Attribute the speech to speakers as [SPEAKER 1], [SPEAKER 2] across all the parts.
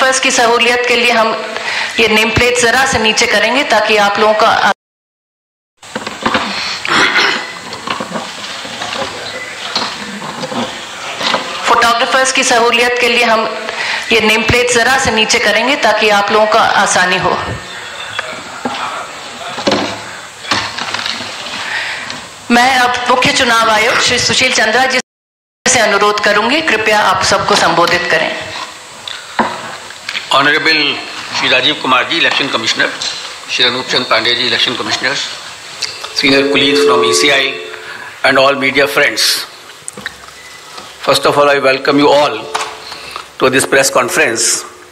[SPEAKER 1] Photographers की सहूलियत के लिए हम ये नेम प्लेट जरा से नीचे करेंगे ताकि आप लोगों का फोटोग्राफर्स की सहूलियत के लिए हम ये नेम प्लेट जरा से नीचे करेंगे ताकि आप लोगों का आसानी हो। मैं अब मुख्य चुनाव आयुक्त श्री सुशील चंद्रा जी से अनुरोध करूंगी, कृपया आप सबको संबोधित करें।
[SPEAKER 2] Honourable Shri Rajiv Kumar ji, election commissioner, Shri Anup Chand Pande ji, election commissioner, senior colleagues from ECI and all media friends. First of all, I welcome you all to this press conference.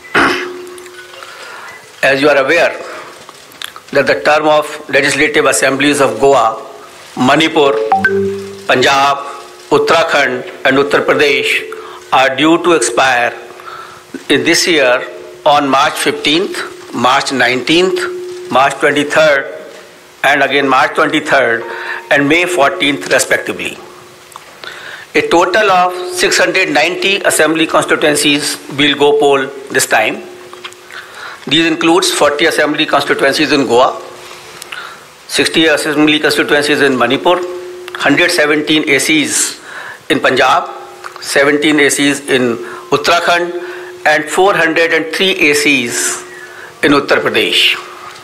[SPEAKER 2] As you are aware that the term of legislative assemblies of Goa, Manipur, Punjab, Uttarakhand and Uttar Pradesh are due to expire in this year on March 15th, March 19th, March 23rd and again March 23rd and May 14th respectively. A total of 690 assembly constituencies will go poll this time. These includes 40 assembly constituencies in Goa, 60 assembly constituencies in Manipur, 117 ACs in Punjab, 17 ACs in Uttarakhand and 403 ACs in Uttar Pradesh.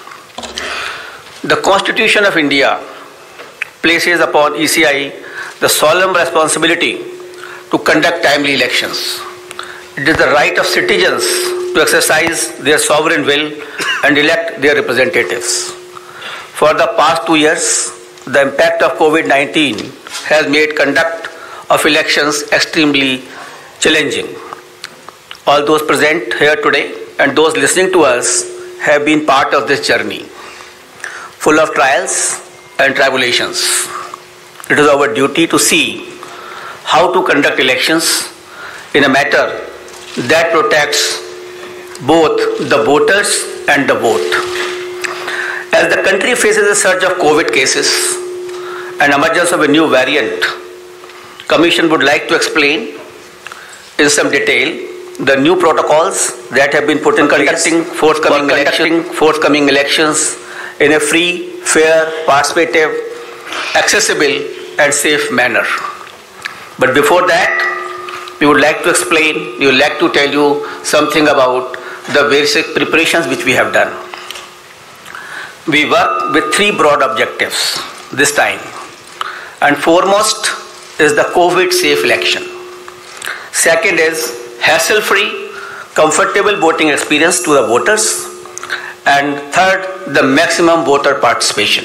[SPEAKER 2] The Constitution of India places upon ECI the solemn responsibility to conduct timely elections. It is the right of citizens to exercise their sovereign will and elect their representatives. For the past 2 years, the impact of COVID-19 has made conduct of elections extremely challenging. All those present here today and those listening to us have been part of this journey, full of trials and tribulations. It is our duty to see how to conduct elections in a manner that protects both the voters and the vote. As the country faces a surge of COVID cases and emergence of a new variant, Commission would like to explain in some detail the new protocols that have been put in conducting forthcoming elections in a free, fair, participative, accessible and safe manner. But before that, we would like to tell you something about the basic preparations which we have done. We work with 3 broad objectives this time, and foremost is the COVID safe election. Second is hassle-free, comfortable voting experience to the voters, and third, the maximum voter participation.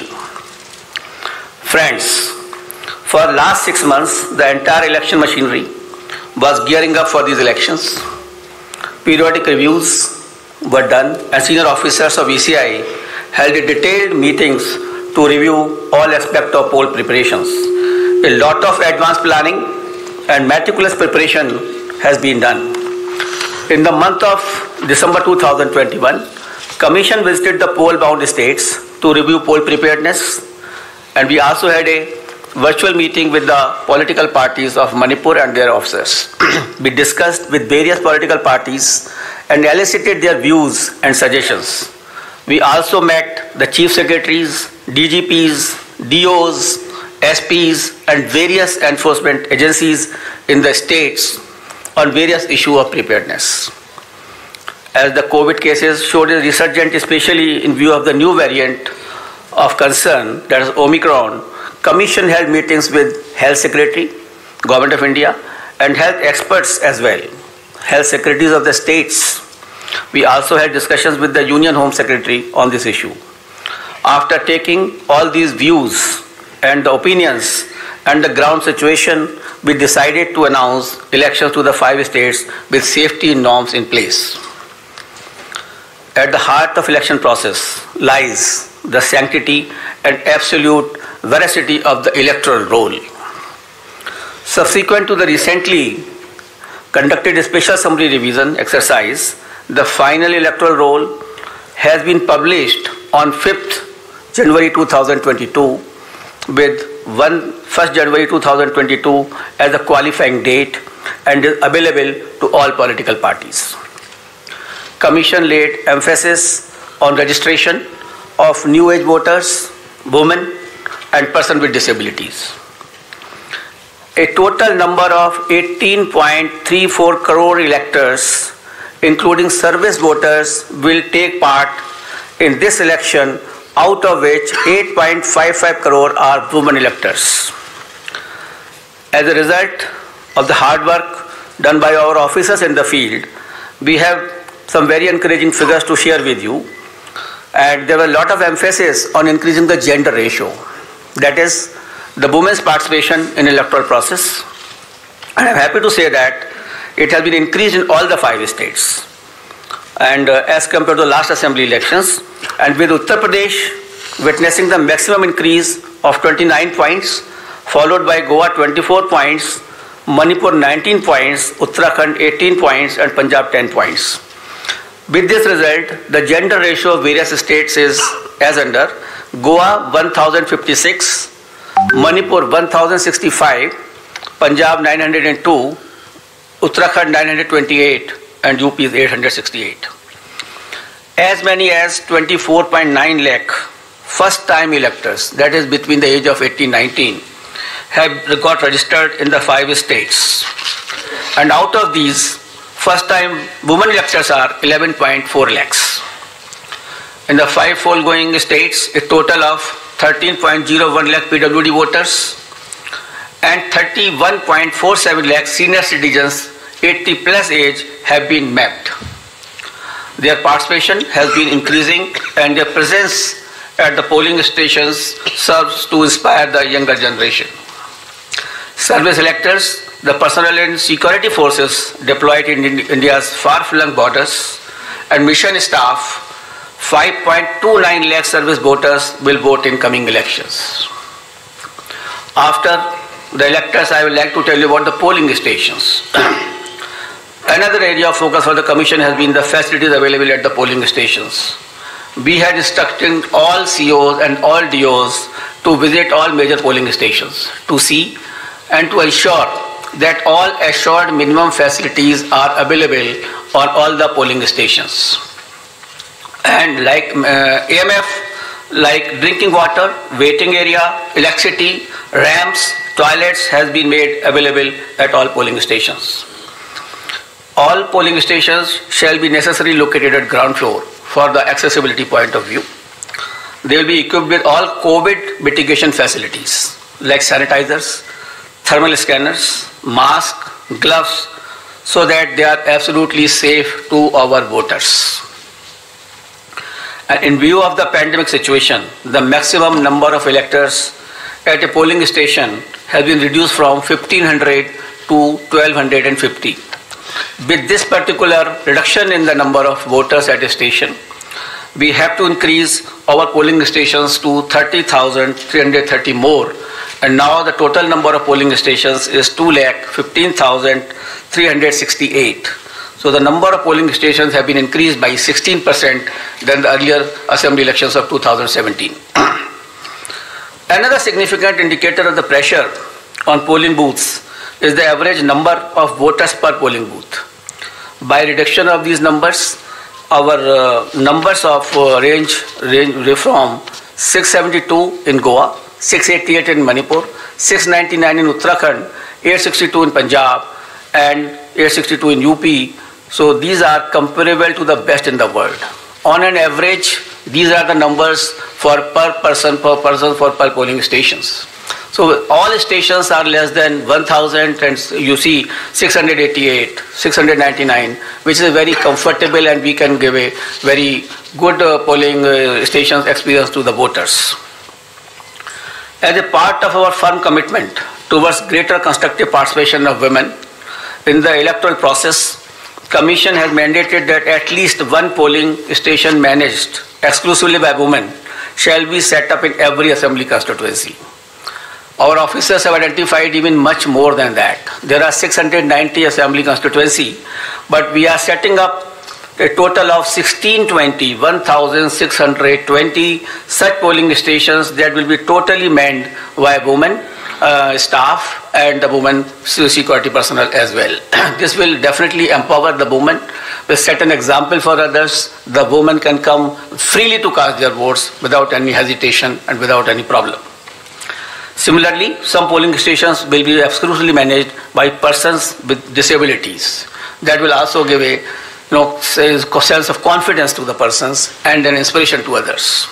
[SPEAKER 2] Friends, for the last 6 months, the entire election machinery was gearing up for these elections. Periodic reviews were done and senior officers of ECI held detailed meetings to review all aspects of poll preparations. A lot of advanced planning and meticulous preparation has been done. In the month of December 2021, Commission visited the poll-bound states to review poll preparedness, and we also had a virtual meeting with the political parties of Manipur and their officers. We discussed with various political parties and elicited their views and suggestions. We also met the chief secretaries, DGPs, DOs, SPs and various enforcement agencies in the states on various issues of preparedness. As the COVID cases showed a resurgence, especially in view of the new variant of concern, that is Omicron, Commission held meetings with Health Secretary, Government of India, and health experts as well, health secretaries of the states. We also had discussions with the Union Home Secretary on this issue. After taking all these views and the opinions and the ground situation, we decided to announce elections to the 5 states with safety norms in place. At the heart of election process lies the sanctity and absolute veracity of the electoral roll. Subsequent to the recently conducted special summary revision exercise, the final electoral roll has been published on 5th January 2022 with 1st January 2022 as the qualifying date and is available to all political parties. Commission laid emphasis on registration of new age voters, women and persons with disabilities. A total number of 18.34 crore electors, including service voters, will take part in this election, out of which 8.55 crore are women electors. As a result of the hard work done by our officers in the field, we have some very encouraging figures to share with you. And there was a lot of emphasis on increasing the gender ratio. That is, the women's participation in electoral process. And I'm happy to say that it has been increased in all the 5 states. And as compared to the last assembly elections, and with Uttar Pradesh witnessing the maximum increase of 29 points, followed by Goa 24 points, Manipur 19 points, Uttarakhand 18 points, and Punjab 10 points. With this result, the gender ratio of various states is as under: Goa 1056, Manipur 1065, Punjab 902, Uttarakhand 928, and UP is 868. As many as 24.9 lakh first-time electors, that is between the age of 18-19, have got registered in the 5 states. And out of these, first-time women electors are 11.4 lakhs. In the 5 foregoing states, a total of 13.01 lakh PWD voters and 31.47 lakh senior citizens 80 plus age have been mapped. Their participation has been increasing and their presence at the polling stations serves to inspire the younger generation. Service electors, the personnel and security forces deployed in India's far-flung borders, and mission staff, 5.29 lakh service voters will vote in coming elections. After the electors, I would like to tell you about the polling stations. Another area of focus for the Commission has been the facilities available at the polling stations. We had instructed all COs and all DOs to visit all major polling stations to see and to ensure that all assured minimum facilities are available on all the polling stations. And like AMF, like drinking water, waiting area, electricity, ramps, toilets has been made available at all polling stations. All polling stations shall be necessarily located at ground floor for the accessibility point of view. They will be equipped with all COVID mitigation facilities like sanitizers, thermal scanners, masks, gloves, so that they are absolutely safe to our voters. And in view of the pandemic situation, the maximum number of electors at a polling station has been reduced from 1500 to 1250. With this particular reduction in the number of voters at a station, we have to increase our polling stations to 30,330 more. And now the total number of polling stations is 2,15,368. So the number of polling stations have been increased by 16% than the earlier assembly elections of 2017. Another significant indicator of the pressure on polling booths is the average number of voters per polling booth. By reduction of these numbers, our numbers of range from 672 in Goa, 688 in Manipur, 699 in Uttarakhand, 862 in Punjab, and 862 in UP. So these are comparable to the best in the world. On an average, these are the numbers for per person for polling stations. So all stations are less than 1,000, and you see 688, 699, which is very comfortable, and we can give a very good polling stations experience to the voters. As a part of our firm commitment towards greater constructive participation of women in the electoral process, Commission has mandated that at least one polling station managed exclusively by women shall be set up in every assembly constituency. Our officers have identified even much more than that. There are 690 assembly constituency, but we are setting up a total of 1,620 such polling stations that will be totally manned by women, staff and the women security personnel as well. This will definitely empower the women, will set an example for others. The women can come freely to cast their votes without any hesitation and without any problem. Similarly, some polling stations will be exclusively managed by persons with disabilities. That will also give a sense of confidence to the persons and an inspiration to others.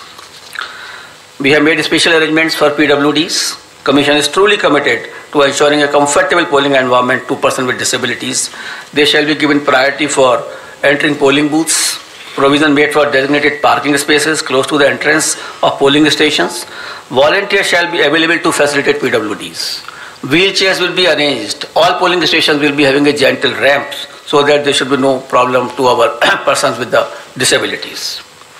[SPEAKER 2] We have made special arrangements for PWDs. Commission is truly committed to ensuring a comfortable polling environment to persons with disabilities. They shall be given priority for entering polling booths, provision made for designated parking spaces close to the entrance of polling stations. Volunteers shall be available to facilitate PWDs. Wheelchairs will be arranged. All polling stations will be having a gentle ramps so that there should be no problem to our persons with the disabilities.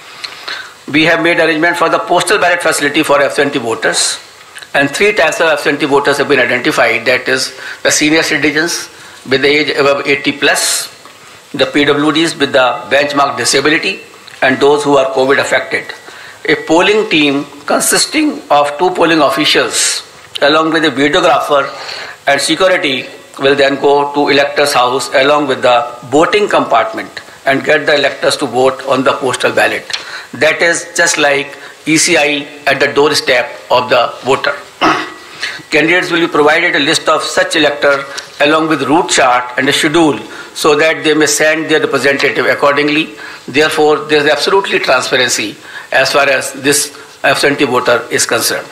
[SPEAKER 2] We have made arrangement for the postal ballot facility for absentee voters, and 3 types of absentee voters have been identified. That is the senior citizens with the age above 80 plus, the PWDs with the benchmark disability, and those who are COVID affected. A polling team consisting of 2 polling officials along with a videographer and security will then go to electors' house along with the voting compartment and get the electors to vote on the postal ballot. That is just like ECI at the doorstep of the voter. Candidates will be provided a list of such electors along with route chart and a schedule so that they may send their representative accordingly. Therefore, there is absolutely transparency as far as this absentee voter is concerned.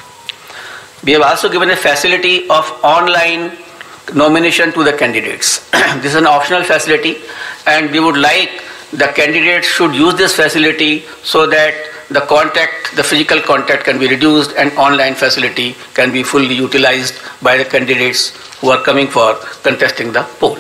[SPEAKER 2] We have also given a facility of online nomination to the candidates. This is an optional facility, and we would like the candidates should use this facility so that the physical contact can be reduced and online facility can be fully utilized by the candidates who are coming for contesting the poll.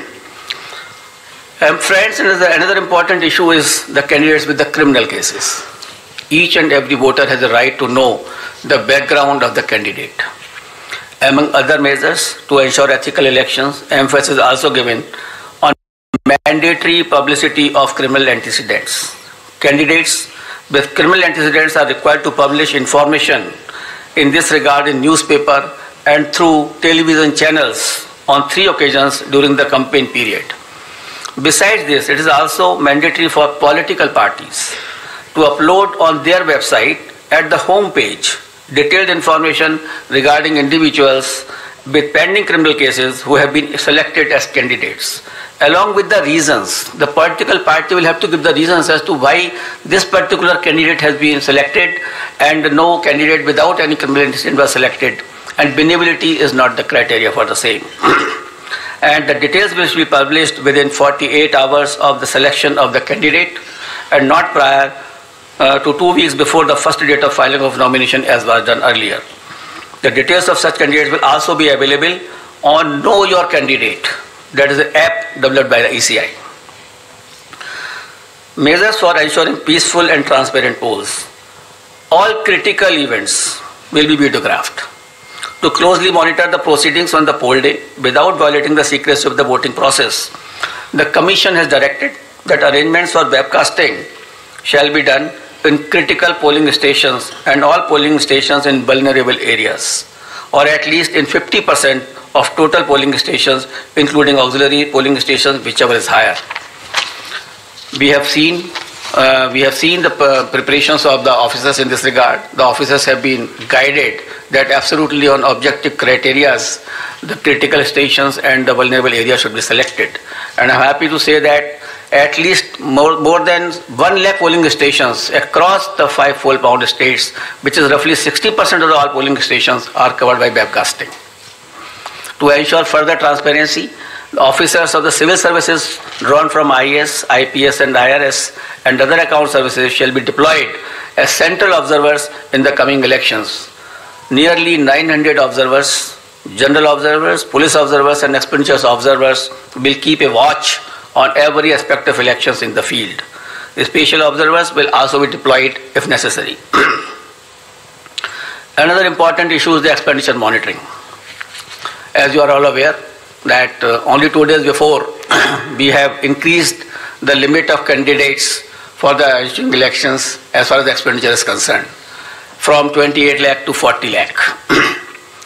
[SPEAKER 2] And friends, another important issue is the candidates with the criminal cases. Each and every voter has a right to know the background of the candidate. Among other measures to ensure ethical elections, emphasis is also given on mandatory publicity of criminal antecedents. Candidates with criminal antecedents are required to publish information in this regard in newspaper and through television channels on 3 occasions during the campaign period. Besides this, it is also mandatory for political parties to upload on their website at the home page detailed information regarding individuals with pending criminal cases who have been selected as candidates. Along with the reasons, the political party will have to give the reasons as to why this particular candidate has been selected and no candidate without any criminal antecedent was selected, and benevolity is not the criteria for the same. And the details will be published within 48 hours of the selection of the candidate and not prior to 2 weeks before the first date of filing of nomination as was done earlier. The details of such candidates will also be available on Know Your Candidate. That is an app developed by the ECI. Measures for ensuring peaceful and transparent polls. All critical events will be videographed to closely monitor the proceedings on the poll day without violating the secrecy of the voting process. The Commission has directed that arrangements for webcasting shall be done in critical polling stations and all polling stations in vulnerable areas, or at least in 50% of total polling stations, including auxiliary polling stations, whichever is higher. We have seen the preparations of the officers in this regard. The officers have been guided that absolutely on objective criteria, the critical stations and the vulnerable areas should be selected. And I'm happy to say that at least more than 1 lakh polling stations across the 5 full-pound states, which is roughly 60% of all polling stations, are covered by webcasting. To ensure further transparency, the officers of the civil services drawn from IAS, IPS and IRS and other account services shall be deployed as central observers in the coming elections. Nearly 900 observers, general observers, police observers and expenditures observers will keep a watch on every aspect of elections in the field. The special observers will also be deployed if necessary. Another important issue is the expenditure monitoring. As you are all aware that only 2 days before we have increased the limit of candidates for the ensuing elections as far as the expenditure is concerned from 28 lakh to 40 lakh.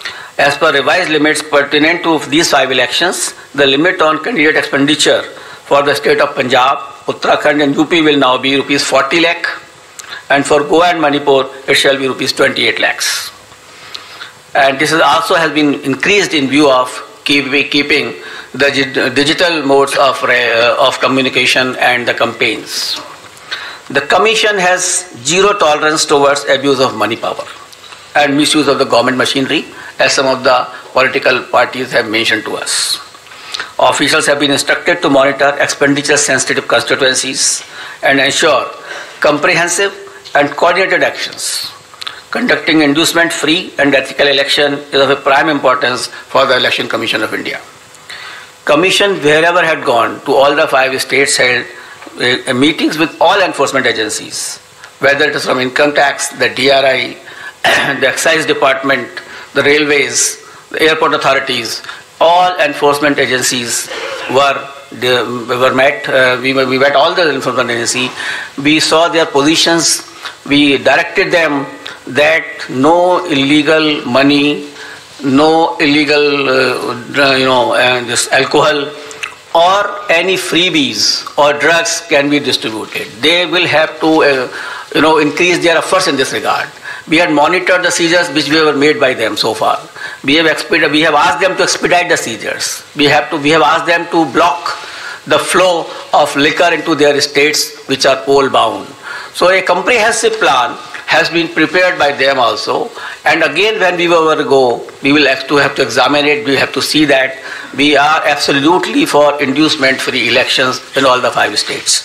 [SPEAKER 2] As per revised limits pertinent to these 5 elections, the limit on candidate expenditure for the state of Punjab, Uttarakhand and UP will now be rupees 40 lakh, and for Goa and Manipur it shall be rupees 28 lakhs. And this also has been increased in view of keeping the digital modes of communication and the campaigns. The Commission has zero tolerance towards abuse of money power and misuse of the government machinery, as some of the political parties have mentioned to us. Officials have been instructed to monitor expenditure-sensitive constituencies and ensure comprehensive and coordinated actions. Conducting inducement-free and ethical election is of a prime importance for the Election Commission of India. Commission, wherever had gone, to all the 5 states, held meetings with all enforcement agencies, whether it is from income tax, the DRI, the excise department, the railways, the airport authorities. All enforcement agencies were met. We met all the enforcement agencies. We saw their positions. We directed them that no illegal money, no illegal, this alcohol or any freebies or drugs can be distributed. They will have to, increase their efforts in this regard. We had monitored the seizures which were made by them so far. We have asked them to expedite the seizures. We have asked them to block the flow of liquor into their states which are poll bound. So a comprehensive plan has been prepared by them also. And again, when we were to go, we will have to examine it. We have to see that we are absolutely for inducement-free elections in all the 5 states.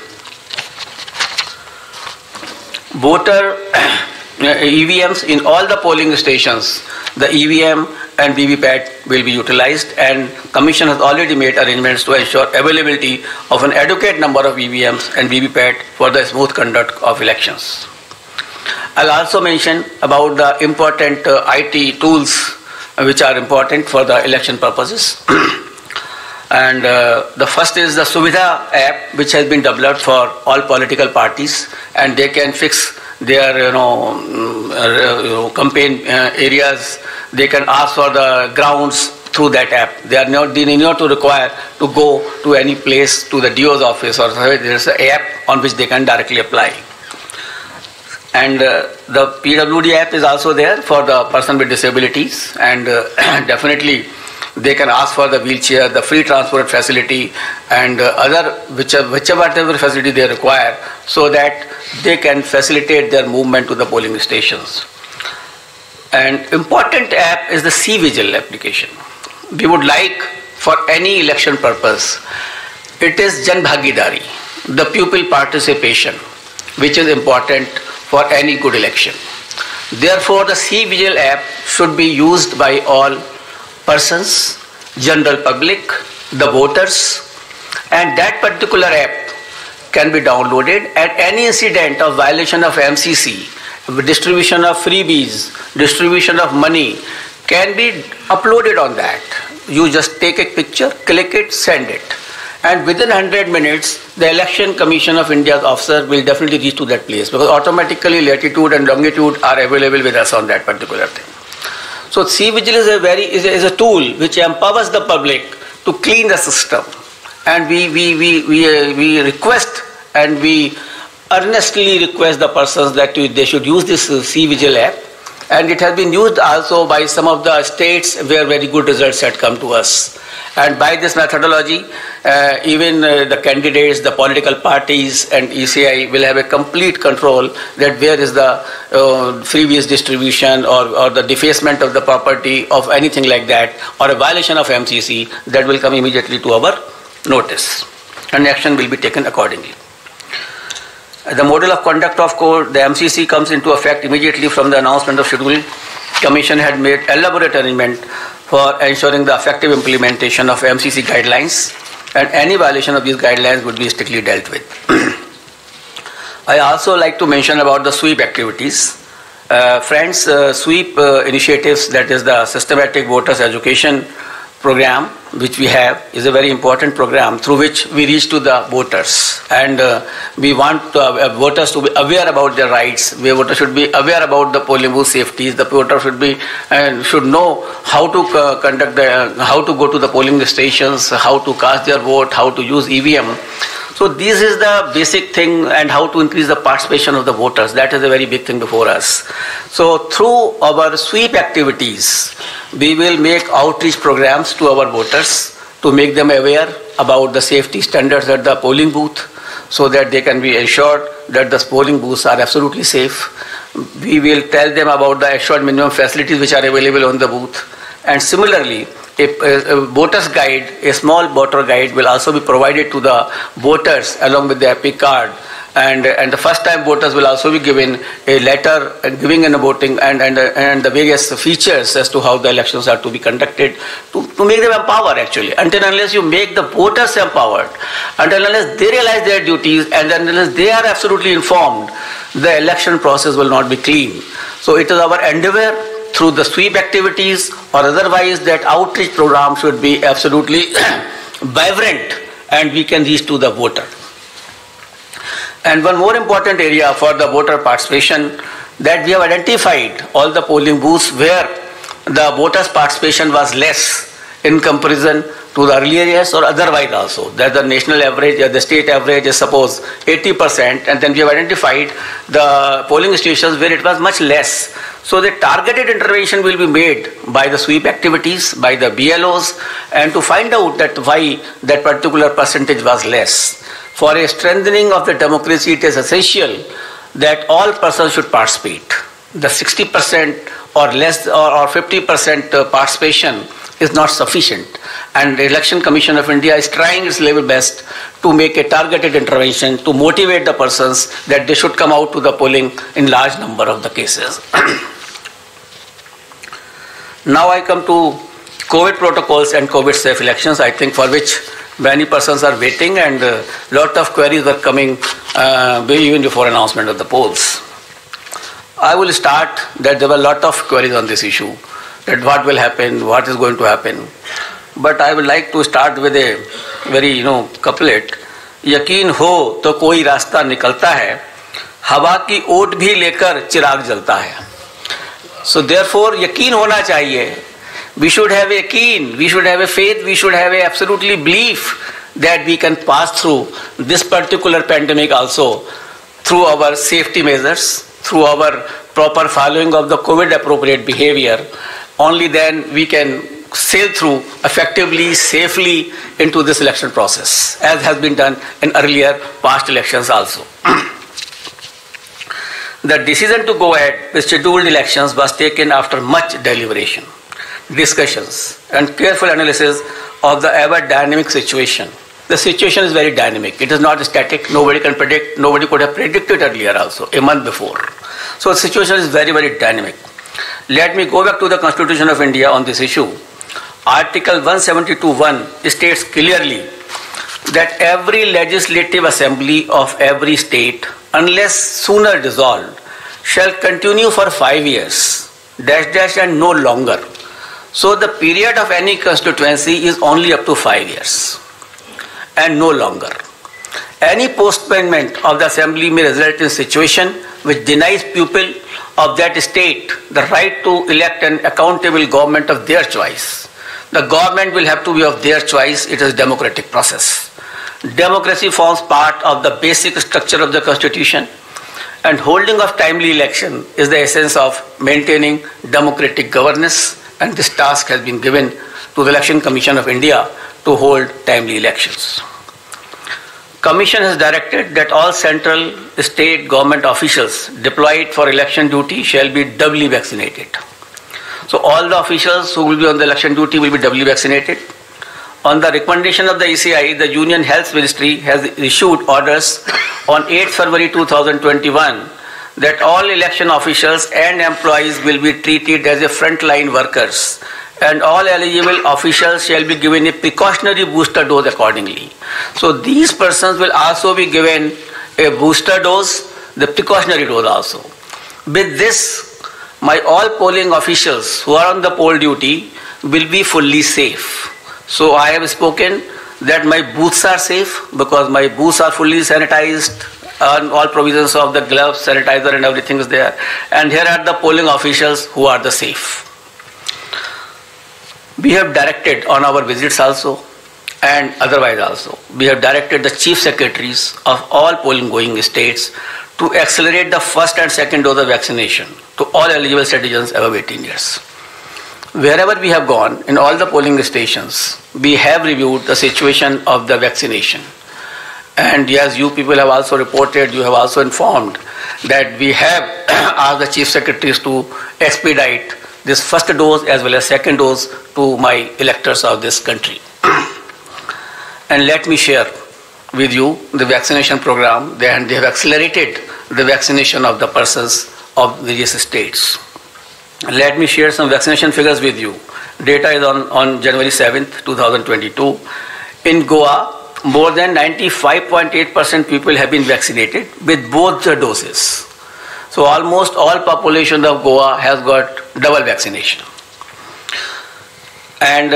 [SPEAKER 2] Voter EVMs in all the polling stations, the EVM and VVPAT will be utilized, and Commission has already made arrangements to ensure availability of an adequate number of EVMs and VVPAT for the smooth conduct of elections. I'll also mention about the important IT tools which are important for the election purposes. And the first is the Suvidha app, which has been developed for all political parties, and they can fix their campaign areas. They can ask for the grounds through that app. They need not to require to go to any place, to the DO's office, or there is an app on which they can directly apply. And the PWD app is also there for the person with disabilities, and definitely they can ask for the wheelchair, the free transport facility, and other whichever facility they require, so that they can facilitate their movement to the polling stations. An important app is the C-Vigil application. We would like, for any election purpose, it is Jan Bhagidari, the pupil participation, which is important for any good election. Therefore, the C-Vigil app should be used by all persons, general public, the voters, and that particular app can be downloaded, and any incident of violation of MCC, distribution of freebies, distribution of money can be uploaded on that. You just take a picture, click it, send it. And within 100 minutes, the Election Commission of India's officer will definitely reach to that place, because automatically latitude and longitude are available with us on that particular thing. So C-Vigil is a tool which empowers the public to clean the system. And we request and we earnestly request the persons that they should use this C-Vigil app. And it has been used also by some of the states where very good results had come to us. And by this methodology, even the candidates, the political parties and ECI will have a complete control that where is the freebies distribution or the defacement of the property of anything like that, or a violation of MCC, that will come immediately to our notice, and action will be taken accordingly. The model of conduct of court, the MCC, comes into effect immediately from the announcement of schedule. Commission had made elaborate arrangement for ensuring the effective implementation of MCC guidelines, and any violation of these guidelines would be strictly dealt with. I also like to mention about the sweep activities. Friends, sweep initiatives, that is the systematic voters education program, which we have, is a very important program through which we reach to the voters. And we want voters to be aware about their rights. Voters should be aware about the polling booth safeties. The voter should know how to how to go to the polling stations, how to cast their vote, how to use EVM. So this is the basic thing, and how to increase the participation of the voters. That is a very big thing before us. So through our sweep activities, we will make outreach programs to our voters to make them aware about the safety standards at the polling booth, so that they can be assured that the polling booths are absolutely safe. We will tell them about the assured minimum facilities which are available on the booth. And similarly, a voter's guide, a small voter guide, will also be provided to the voters along with the EPIC card. And the first time voters will also be given a letter giving in a voting and the various features as to how the elections are to be conducted, to make them empowered actually. Until unless you make the voters empowered, until unless they realize their duties, and unless they are absolutely informed, the election process will not be clean. So it is our endeavor through the sweep activities or otherwise that outreach program should be absolutely vibrant and we can reach to the voter. And one more important area for the voter participation, that we have identified all the polling booths where the voters' participation was less in comparison to the earlier years or otherwise also. That the national average or the state average is suppose 80%, and then we have identified the polling stations where it was much less. So the targeted intervention will be made by the sweep activities, by the BLOs, and to find out that why that particular percentage was less. For a strengthening of the democracy, it is essential that all persons should participate. The 60% or less or 50% participation is not sufficient, and the Election Commission of India is trying its level best to make a targeted intervention to motivate the persons that they should come out to the polling in large number of the cases. Now I come to COVID protocols and COVID safe elections, I think, for which many persons are waiting, and a lot of queries were coming even before announcement of the polls. I will start that there were a lot of queries on this issue, that what will happen, what is going to happen. But I would like to start with a very couplet. यकीन हो तो कोई रास्ता निकलता है, हवा की ओट भी लेकर चिराग जलता है. So therefore यकीन होना चाहिए. We should have a keen, we should have a faith, we should have a absolutely belief that we can pass through this particular pandemic also through our safety measures, through our proper following of the COVID appropriate behavior. Only then we can sail through effectively, safely into this election process, as has been done in earlier past elections also. The decision to go ahead with scheduled elections was taken after much deliberation, discussions, and careful analysis of the ever dynamic situation. The situation is very dynamic. It is not static. Nobody can predict. Nobody could have predicted earlier also, a month before. So the situation is very, very dynamic. Let me go back to the Constitution of India on this issue. Article 172(1) states clearly that every legislative assembly of every state, unless sooner dissolved, shall continue for 5 years, and no longer. So the period of any constituency is only up to 5 years and no longer. Any postponement of the assembly may result in a situation which denies people of that state the right to elect an accountable government of their choice. The government will have to be of their choice. It is a democratic process. Democracy forms part of the basic structure of the Constitution, and holding of timely election is the essence of maintaining democratic governance, and this task has been given to the Election Commission of India to hold timely elections. Commission has directed that all central state government officials deployed for election duty shall be doubly vaccinated. So all the officials who will be on the election duty will be doubly vaccinated. On the recommendation of the ECI, the Union Health Ministry has issued orders on 8th February 2021 that all election officials and employees will be treated as a frontline workers, and all eligible officials shall be given a precautionary booster dose accordingly. So these persons will also be given a booster dose, the precautionary dose also. With this, all polling officials who are on the poll duty will be fully safe. So I have spoken that my booths are safe because my booths are fully sanitized, and all provisions of the gloves, sanitizer and everything is there. And here are the polling officials who are the safe. We have directed on our visits also and otherwise also, we have directed the chief secretaries of all polling going states to accelerate the first and second dose of vaccination to all eligible citizens above 18 years. Wherever we have gone, in all the polling stations, we have reviewed the situation of the vaccination. And yes, you people have also reported, you have also informed that we have asked the chief secretaries to expedite this first dose as well as second dose to my electors of this country. And let me share with you the vaccination program, and they have accelerated the vaccination of the persons of various states. Let me share some vaccination figures with you. Data is on January 7th, 2022. In Goa, more than 95.8% people have been vaccinated with both the doses. So almost all population of Goa has got double vaccination. And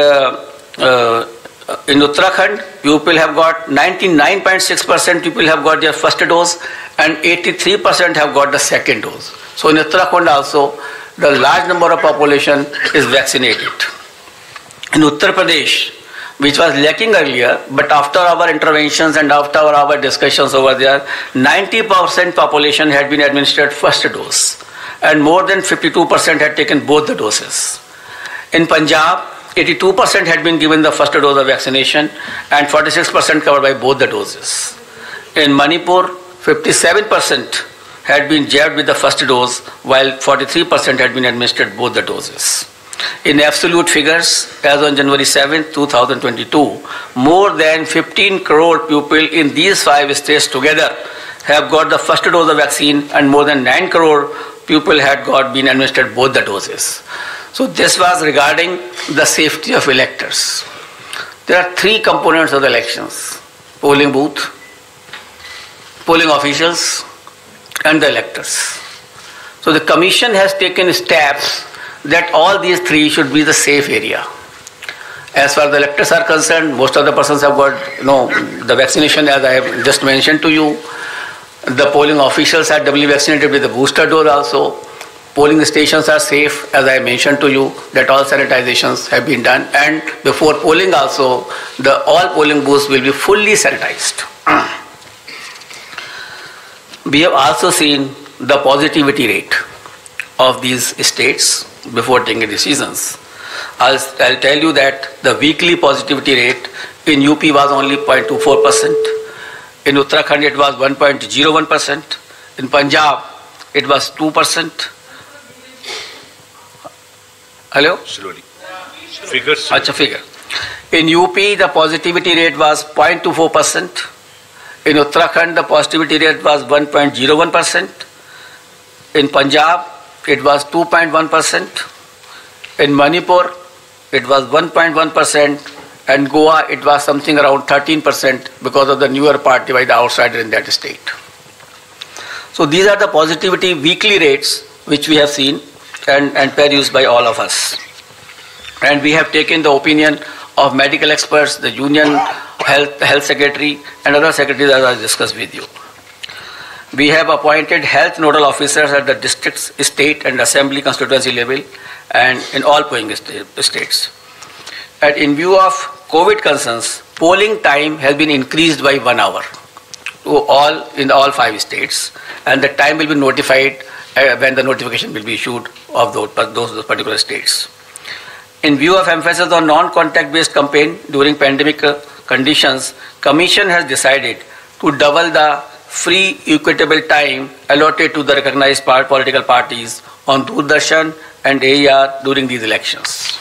[SPEAKER 2] in Uttarakhand, people have got 99.6% people have got their first dose and 83% have got the second dose. So in Uttarakhand also, the large number of population is vaccinated. In Uttar Pradesh, which was lacking earlier, but after our interventions and after our discussions over there, 90% population had been administered first dose and more than 52% had taken both the doses. In Punjab, 82% had been given the first dose of vaccination and 46% covered by both the doses. In Manipur, 57% had been jabbed with the first dose while 43% had been administered both the doses. In absolute figures, as on January 7, 2022, more than 15 crore people in these 5 states together have got the first dose of vaccine and more than 9 crore people had been administered both the doses. So this was regarding the safety of electors. There are 3 components of the elections: polling booth, polling officials and the electors. So the Commission has taken steps that all these 3 should be the safe area. As far as the electors are concerned, most of the persons have got the vaccination as I have just mentioned to you. The polling officials are doubly vaccinated with the booster dose also. Polling stations are safe, as I mentioned to you, that all sanitizations have been done, and before polling also, all polling booths will be fully sanitized. We have also seen the positivity rate of these states before taking decisions. I'll tell you that the weekly positivity rate in UP was only 0.24%. In Uttarakhand it was 1.01%. In Punjab it was 2%. Hello?
[SPEAKER 3] Slowly. Figures.
[SPEAKER 2] Figure. In UP the positivity rate was 0.24%. In Uttarakhand the positivity rate was 1.01%. In Punjab it was 2.1%. In Manipur it was 1.1%. And Goa it was something around 13% because of the newer party by the outsider in that state. So these are the positivity weekly rates which we have seen and perused by all of us. And we have taken the opinion of medical experts, the Union Health Secretary and other secretaries as I discussed with you. We have appointed health nodal officers at the district, state and assembly constituency level and in all polling states. And in view of COVID concerns, polling time has been increased by 1 hour in all 5 states, and the time will be notified when the notification will be issued of those particular states. In view of emphasis on non-contact based campaign during pandemic conditions, Commission has decided to double the free equitable time allotted to the recognized political parties on Doordarshan and AER during these elections.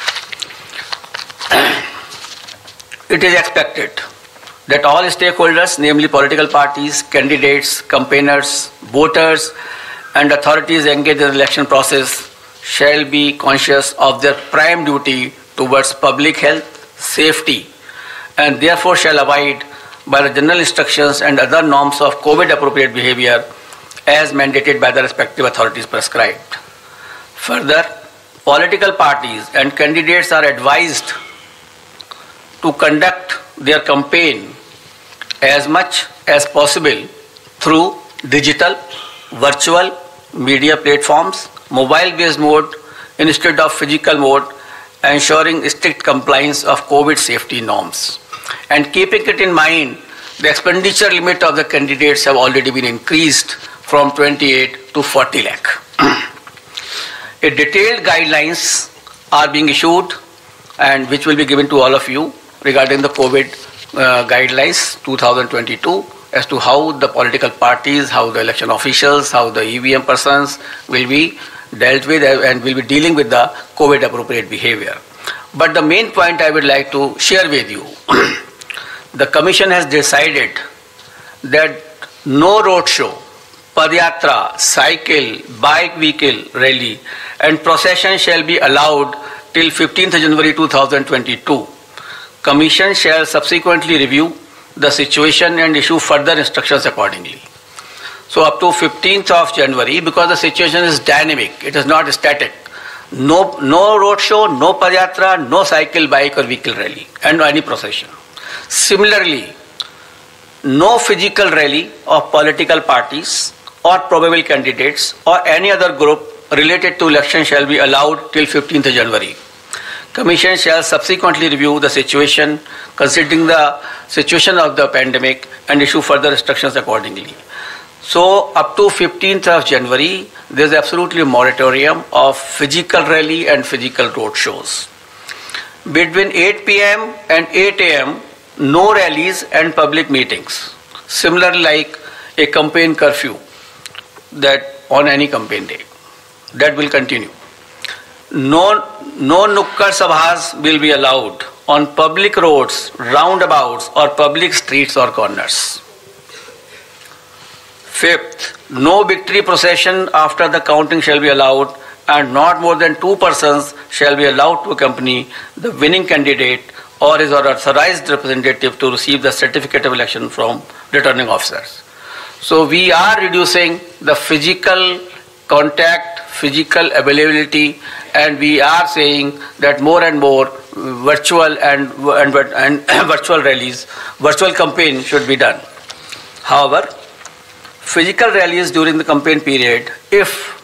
[SPEAKER 2] It is expected that all stakeholders, namely political parties, candidates, campaigners, voters, and authorities engaged in the election process shall be conscious of their prime duty towards public health, safety, and therefore shall abide by the general instructions and other norms of COVID-appropriate behavior as mandated by the respective authorities prescribed. Further, political parties and candidates are advised to conduct their campaign as much as possible through digital, virtual media platforms, mobile-based mode instead of physical mode, ensuring strict compliance of COVID safety norms. And keeping it in mind, the expenditure limit of the candidates have already been increased from 28 to 40 lakh. A detailed guidelines are being issued and which will be given to all of you regarding the COVID guidelines 2022 as to how the political parties, how the election officials, how the EVM persons will be dealt with and will be dealing with the COVID appropriate behavior. But the main point I would like to share with you, the Commission has decided that no road show, padyatra, cycle, bike vehicle rally and procession shall be allowed till 15th January 2022. Commission shall subsequently review the situation and issue further instructions accordingly. So up to 15th of January, because the situation is dynamic, it is not static. No road show, no padyatra, no cycle, bike or vehicle rally and any procession. Similarly, no physical rally of political parties or probable candidates or any other group related to election shall be allowed till 15th January. Commission shall subsequently review the situation considering the situation of the pandemic and issue further instructions accordingly. So up to 15th of January, there is absolutely a moratorium of physical rally and physical road shows. Between 8 p.m. and 8 a.m., no rallies and public meetings. Similarly, like a campaign curfew that on any campaign day, that will continue. No nukkad sabhas will be allowed on public roads, roundabouts or public streets or corners. Fifth, no victory procession after the counting shall be allowed and not more than 2 persons shall be allowed to accompany the winning candidate or his or authorized representative to receive the certificate of election from returning officers. So we are reducing the physical contact, physical availability, and we are saying that more and more virtual and virtual rallies, virtual campaign should be done. However, physical rallies during the campaign period, if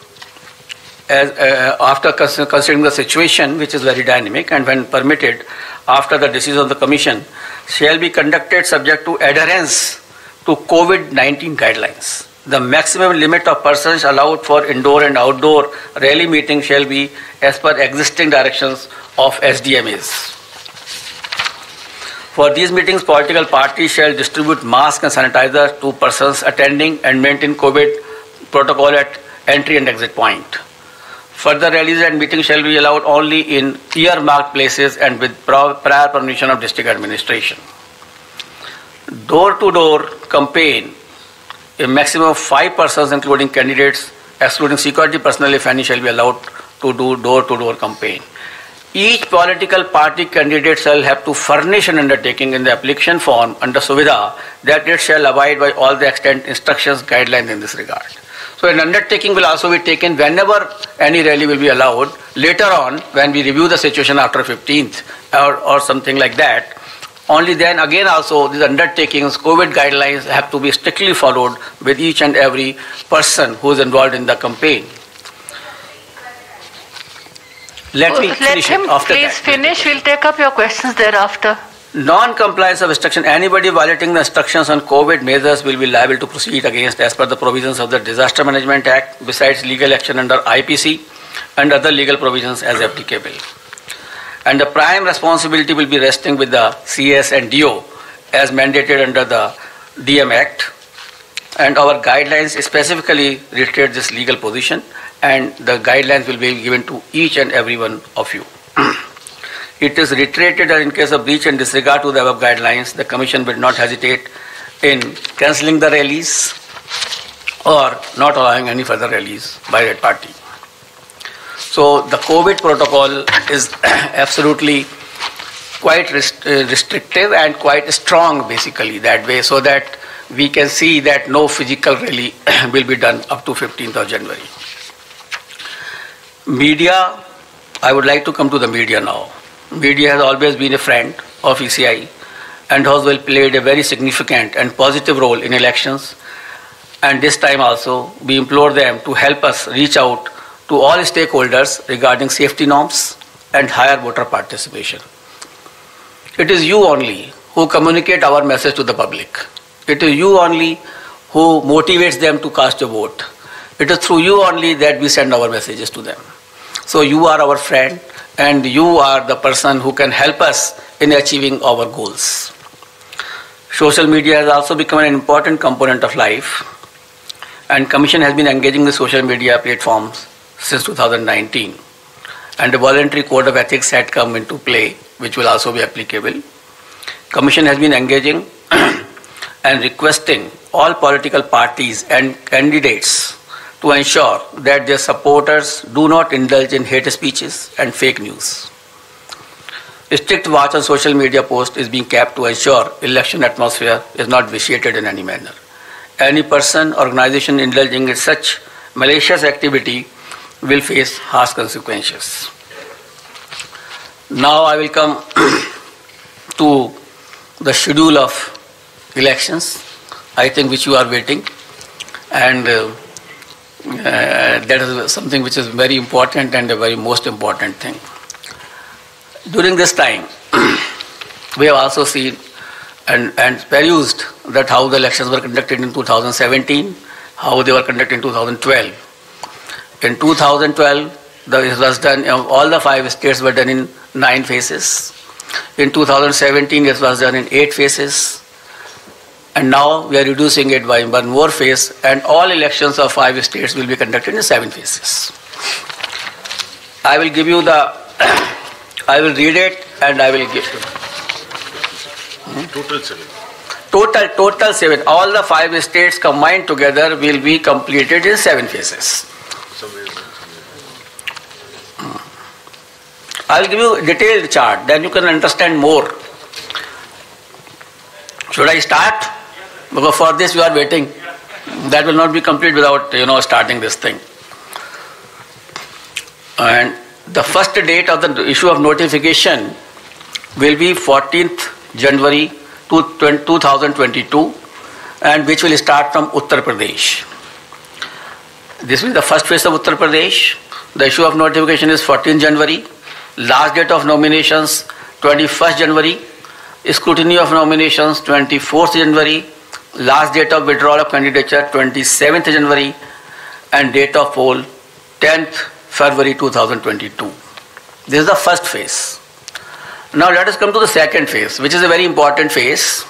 [SPEAKER 2] after considering the situation which is very dynamic and when permitted after the decision of the Commission, shall be conducted subject to adherence to COVID-19 guidelines. The maximum limit of persons allowed for indoor and outdoor rally meeting shall be as per existing directions of SDMAs. For these meetings, political parties shall distribute masks and sanitizer to persons attending and maintain COVID protocol at entry and exit point. Further rallies and meetings shall be allowed only in earmarked places and with prior permission of district administration. Door-to-door campaign, a maximum of 5 persons including candidates, excluding security personnel if any, shall be allowed to do door-to-door campaign. Each political party candidate shall have to furnish an undertaking in the application form under Suvidha that it shall abide by all the extant instructions, guidelines in this regard. So an undertaking will also be taken whenever any rally will be allowed. Later on, when we review the situation after 15th or something like that, only then again also these undertakings, COVID guidelines have to be strictly followed with each and every person who is involved in the campaign. Let me finish it after that.
[SPEAKER 1] Please finish. We'll take up your questions thereafter.
[SPEAKER 2] Non-compliance of instruction. Anybody violating the instructions on COVID measures will be liable to proceed against as per the provisions of the Disaster Management Act, besides legal action under IPC and other legal provisions as applicable. And the prime responsibility will be resting with the CS and DO as mandated under the DM Act. And our guidelines specifically reiterate this legal position, and the guidelines will be given to each and every one of you. It is reiterated that in case of breach and disregard to the above guidelines, the Commission will not hesitate in cancelling the rallies or not allowing any further rallies by that party. So the COVID protocol is absolutely quite restrictive and quite strong basically that way, so that we can see that no physical rally will be done up to 15th of January. Media, I would like to come to the media now. Media has always been a friend of ECI and has well played a very significant and positive role in elections. And this time also, we implore them to help us reach out to all stakeholders regarding safety norms and higher voter participation. It is you only who communicate our message to the public. It is you only who motivates them to cast a vote. It is through you only that we send our messages to them. So you are our friend and you are the person who can help us in achieving our goals. Social media has also become an important component of life, and Commission has been engaging the social media platforms since 2019, and a voluntary code of ethics had come into play, which will also be applicable. Commission has been engaging and requesting all political parties and candidates to ensure that their supporters do not indulge in hate speeches and fake news. A strict watch on social media posts is being kept to ensure election atmosphere is not vitiated in any manner. Any person, organization indulging in such malicious activity will face harsh consequences. Now I will come to the schedule of elections, I think, which you are waiting, and that is something which is very important and a very most important thing. During this time, we have also seen and perused that how the elections were conducted in 2017, how they were conducted in 2012. In 2012, it was done, all the 5 states were done in 9 phases. In 2017, it was done in 8 phases. And now we are reducing it by 1 more phase, and all elections of 5 states will be conducted in 7 phases. I will give you the, I will read it and I will give you.
[SPEAKER 3] Total 7.
[SPEAKER 2] Total 7. All the 5 states combined together will be completed in 7 phases. I will give you a detailed chart, then you can understand more. Should I start? Because for this you are waiting. That will not be complete without starting this thing. And the first date of the issue of notification will be 14th January 2022, and which will start from Uttar Pradesh. This is the first phase of Uttar Pradesh. The issue of notification is 14th January. Last date of nominations 21st January. Scrutiny of nominations 24th January. Last date of withdrawal of candidature 27th January. And date of poll 10th February 2022. This is the first phase. Now let us come to the second phase, which is a very important phase.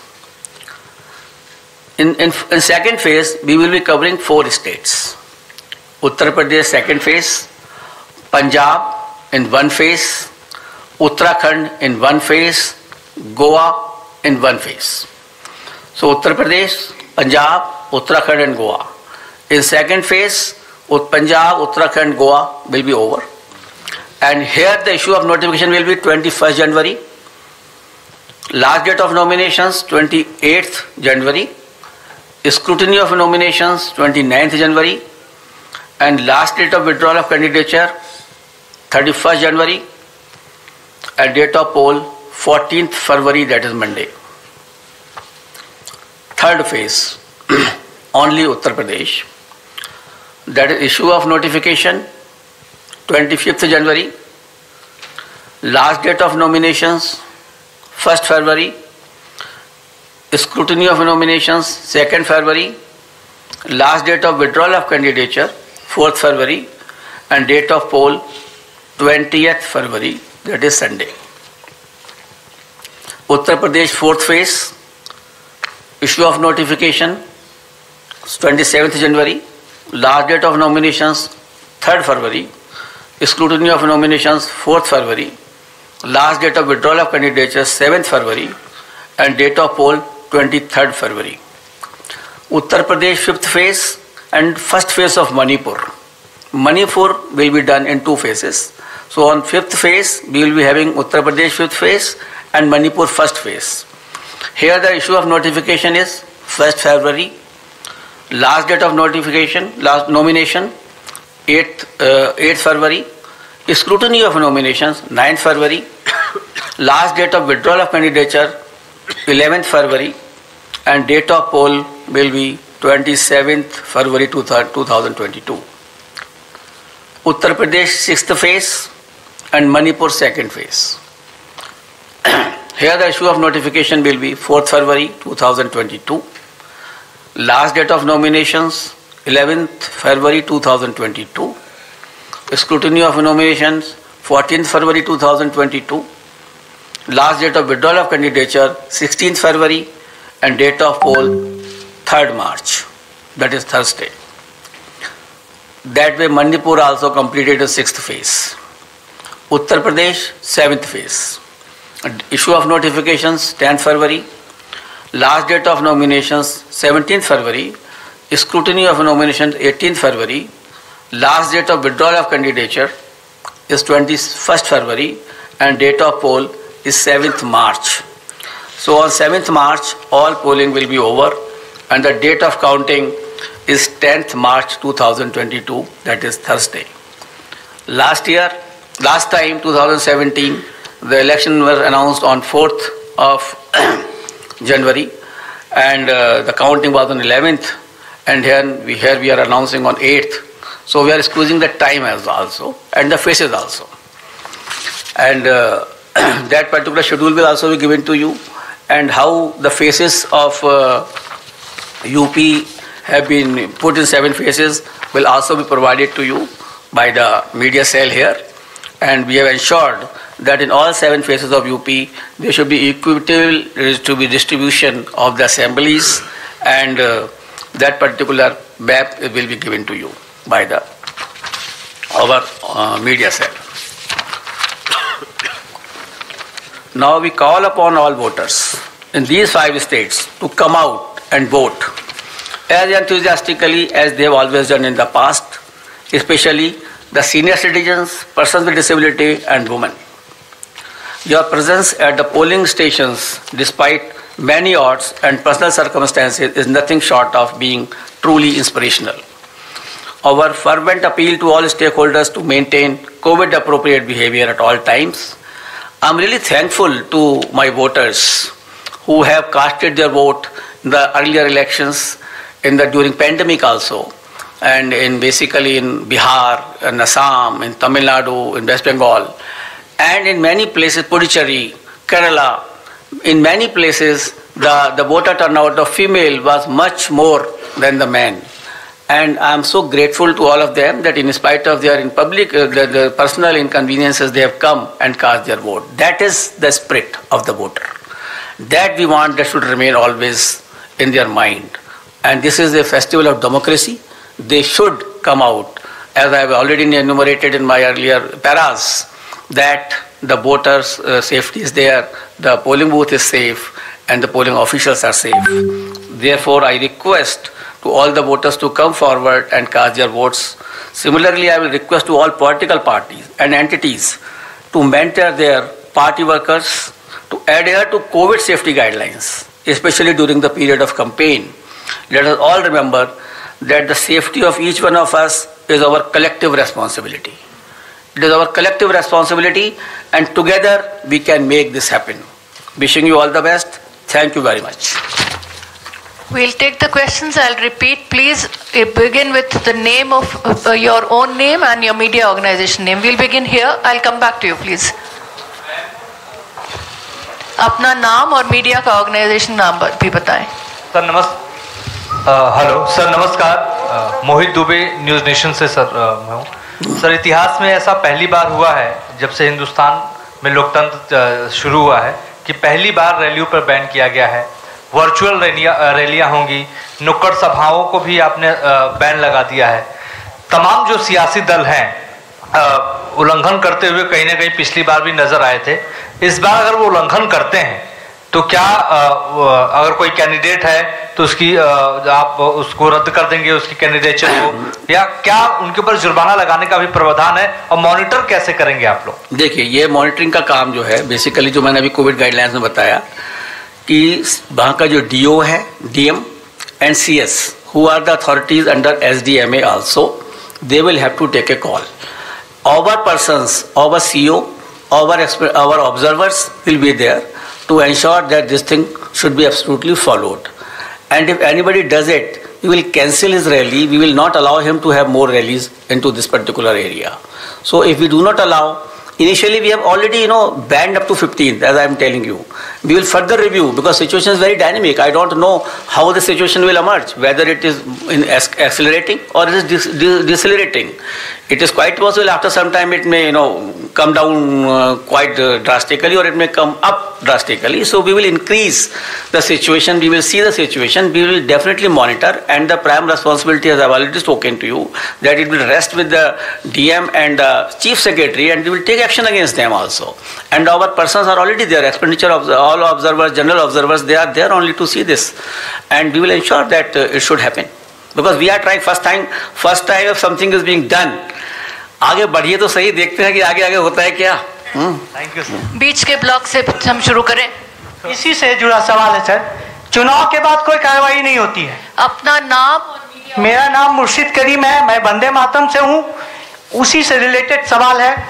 [SPEAKER 2] In second phase, we will be covering 4 states. Uttar Pradesh second phase, Punjab in 1 phase, Uttarakhand in 1 phase, Goa in 1 phase. So Uttar Pradesh, Punjab, Uttarakhand and Goa. In second phase, Punjab, Uttarakhand, Goa will be over. And here the issue of notification will be 21st January. Last date of nominations 28th January. Scrutiny of nominations 29th January. And last date of withdrawal of candidature 31st January. And date of poll 14th February, that is Monday. Third phase, only Uttar Pradesh. That is issue of notification 25th January. Last date of nominations 1st February. Scrutiny of nominations 2nd February. Last date of withdrawal of candidature 4th February. And date of poll 20th February, that is Sunday. Uttar Pradesh 4th phase, issue of notification 27th January. Last date of nominations 3rd February. Scrutiny of nominations 4th February. Last date of withdrawal of candidature 7th February. And date of poll 23rd February. Uttar Pradesh 5th phase and first phase of Manipur. Manipur will be done in 2 phases. So on 5th phase we will be having Uttar Pradesh 5th phase and Manipur first phase. Here the issue of notification is 1st February. Last date of notification, last nomination 8th February. Scrutiny of nominations 9th February. Last date of withdrawal of candidature 11th February and date of poll will be 27th February 2022. Uttar Pradesh 6th phase and Manipur 2nd phase. Here the issue of notification will be 4th February 2022. Last date of nominations 11th February 2022. Scrutiny of nominations 14th February 2022. Last date of withdrawal of candidature 16th February and date of poll 3rd March, that is Thursday. That way Manipur also completed the 6th phase. Uttar Pradesh 7th phase. Issue of notifications 10th February. Last date of nominations 17th February. Scrutiny of nominations 18th February. Last date of withdrawal of candidature is 21st February and date of poll is 7th March. So on 7th March all polling will be over and the date of counting is 10th March 2022, that is Thursday. Last time 2017, the election was announced on 4th of January and the counting was on 11th and here we are announcing on 8th. So we are squeezing the time as also and the faces also. And that particular schedule will also be given to you, and how the faces of UP have been put in 7 phases will also be provided to you by the media cell here. And we have ensured that in all 7 phases of UP there should be equitable to be distribution of the assemblies, and that particular map will be given to you by our media cell. Now we call upon all voters in these 5 states to come out and vote as enthusiastically as they have always done in the past, especially the senior citizens, persons with disability and women. Your presence at the polling stations, despite many odds and personal circumstances, is nothing short of being truly inspirational. Our fervent appeal to all stakeholders to maintain COVID-appropriate behavior at all times. I'm really thankful to my voters who have casted their vote in the earlier elections, during pandemic also, and basically in Bihar, in Assam, in Tamil Nadu, in West Bengal, and in many places, Puducherry, Kerala. In many places, the voter turnout of female was much more than the men. And I am so grateful to all of them that in spite of their the personal inconveniences, they have come and cast their vote. That is the spirit of the voter. That we want that should remain always in their mind. And this is a festival of democracy. They should come out, as I have already enumerated in my earlier paras, that the voters' safety is there, the polling booth is safe, and the polling officials are safe. Therefore, I request to all the voters to come forward and cast their votes. Similarly, I will request to all political parties and entities to mentor their party workers to adhere to COVID safety guidelines, especially during the period of campaign. Let us all remember that the safety of each one of us is our collective responsibility. It is our collective responsibility, and together we can make this happen. Wishing you all the best. Thank you very much.
[SPEAKER 1] We'll take the questions. I'll repeat. Please begin with the name of your own name and your media organization name. We'll begin here. I'll come back to you, please. अपना नाम और media का organisation नाम भी बताएं।
[SPEAKER 4] Sir hello sir, नमस्कार। Mohit Dubey, news nation से sir मैं हूँ। सर, इतिहास में ऐसा पहली बार हुआ है जब से हिंदुस्तान में लोकतंत्र शुरू हुआ है कि पहली बार रैलियों पर बैन किया गया है। वर्चुअल रैलियां होंगी, नुक्कड़ सभाओं को भी आपने बैन लगा दिया है। तमाम जो सियासी दल हैं उल्लंघन करते हुए कहीं ना कहीं पिछली बार भी नजर आए थे। इस बार अगर वो उल्लंघन करते हैं तो क्या अगर कोई कैंडिडेट है तो उसकी आप उसको रद्द कर देंगे, उसकी कैंडिडेचर को, या क्या उनके ऊपर जुर्माना लगाने का भी प्रावधान है, और मॉनिटर कैसे करेंगे आप लोग?
[SPEAKER 2] देखिए, ये मॉनिटरिंग का काम जो है बेसिकली, जो मैंने अभी कोविड गाइडलाइंस में बताया कि वहाँ का जो DO है, DM and CS, who are the authorities under SDMA also, they will have to take a call. Our persons, our CEO our observers will be there to ensure that this thing should be absolutely followed. And if anybody does it, we will cancel his rally. We will not allow him to have more rallies into this particular area. So if we do not allow, initially we have already banned up to 15th, as I am telling you. We will further review because situation is very dynamic. I don't know how the situation will emerge, whether it is accelerating or it is decelerating. It is quite possible after some time it may come down quite drastically, or it may come up drastically. So we will increase the situation. We will see the situation. We will definitely monitor, and the prime responsibility, as I have already spoken to you, that it will rest with the DM and the Chief Secretary, and we will take action against them also. And our persons are already there. Expenditure of all observers, general observers, they are there only to see this, and we will ensure that it should happen. Because we are trying first time if something is being done. आगे बढ़िए तो सही, देखते हैं कि आगे आगे होता है क्या.
[SPEAKER 4] Thank you sir.
[SPEAKER 1] बीच के ब्लॉक से हम शुरू करें.
[SPEAKER 5] इसी से जुड़ा सवाल है सर. चुनाव के बाद कोई कार्रवाई नहीं होती है.
[SPEAKER 1] अपना नाम.
[SPEAKER 5] मेरा नाम मुर्शिद करीम है, मैं वंदे मातरम से हूँ. उसी से रिलेटेड सवाल है.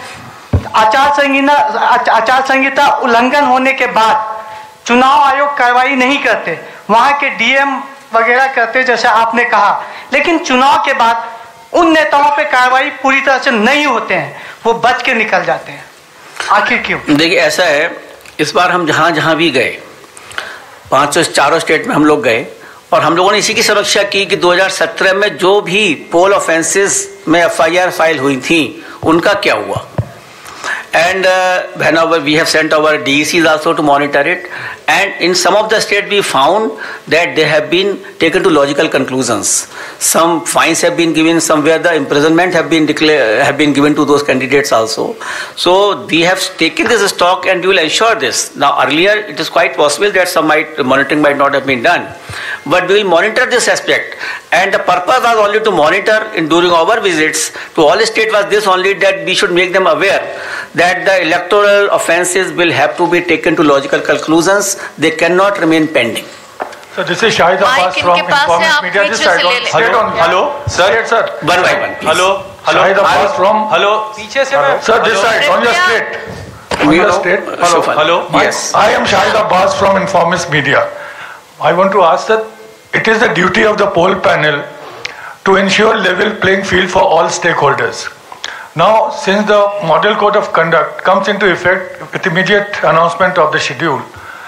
[SPEAKER 5] आचार संहिता उल्लंघन होने के बाद चुनाव आयोग कार्रवाई नहीं करते, वहां के डीएम वगैरह करते जैसे आपने कहा, लेकिन चुनाव के बाद उन नेताओं पे कार्रवाई पूरी तरह से नहीं होते हैं, वो बच के निकल जाते हैं. आखिर क्यों?
[SPEAKER 2] देखिए ऐसा है, इस बार हम जहाँ जहाँ भी गए, 4 स्टेट में हम लोग गए, और हम लोगों ने इसी की समीक्षा की कि 2017 में जो भी पोल ऑफेंसेस में FIR फाइल हुई थी उनका क्या हुआ. And whenever we have sent our DECs also to monitor it, and in some of the states we found that they have been taken to logical conclusions. Some fines have been given, somewhere the imprisonment have been given to those candidates also. So we have taken this stock and we will ensure this. Now earlier it is quite possible that some monitoring might not have been done, but we will monitor this aspect. And the purpose was only to monitor during our visits to all states was this only, that we should make them aware that the electoral offences will have to be taken to logical conclusions. They cannot remain pending.
[SPEAKER 6] So this is Shahid Abbas from Informist Media. This side on state on. Hello, sir.
[SPEAKER 2] One by one.
[SPEAKER 6] Hello. Shahid Abbas from. Hello.
[SPEAKER 4] पीछे से मैं.
[SPEAKER 6] Sir, this side on your state. On your state. Hello. Yes. I am Shahid Abbas from Informist Media. I want to ask that it is the duty of the poll panel to ensure level playing field for all stakeholders. Now, since the Model Code of Conduct comes into effect with immediate announcement of the schedule,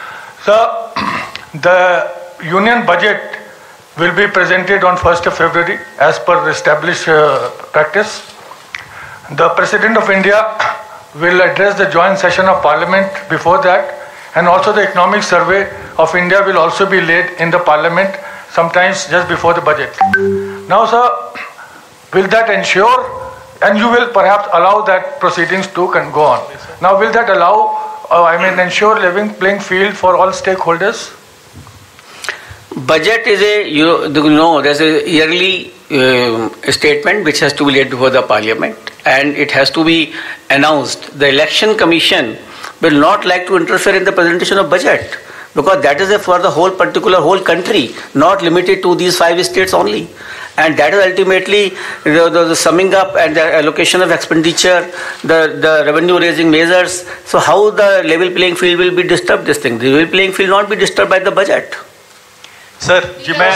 [SPEAKER 6] the Union budget will be presented on 1st of February as per established practice. The President of India will address the joint session of Parliament before that, and also the economic survey of India will also be laid in the Parliament sometimes just before the budget. Now, sir, will that ensure, and you will perhaps allow that proceedings too can go on. Now, will that allow, ensure level playing field for all stakeholders?
[SPEAKER 2] Budget is there's a yearly statement which has to be laid before the Parliament, and it has to be announced. The Election Commission will not like to interfere in the presentation of budget, because that is for the whole country, not limited to these 5 states only. And that is ultimately the summing up and the allocation of expenditure, the revenue raising measures. So how the level playing field will be disturbed? This thing, the level playing field will not be disturbed by the budget.
[SPEAKER 3] Sir ji मैं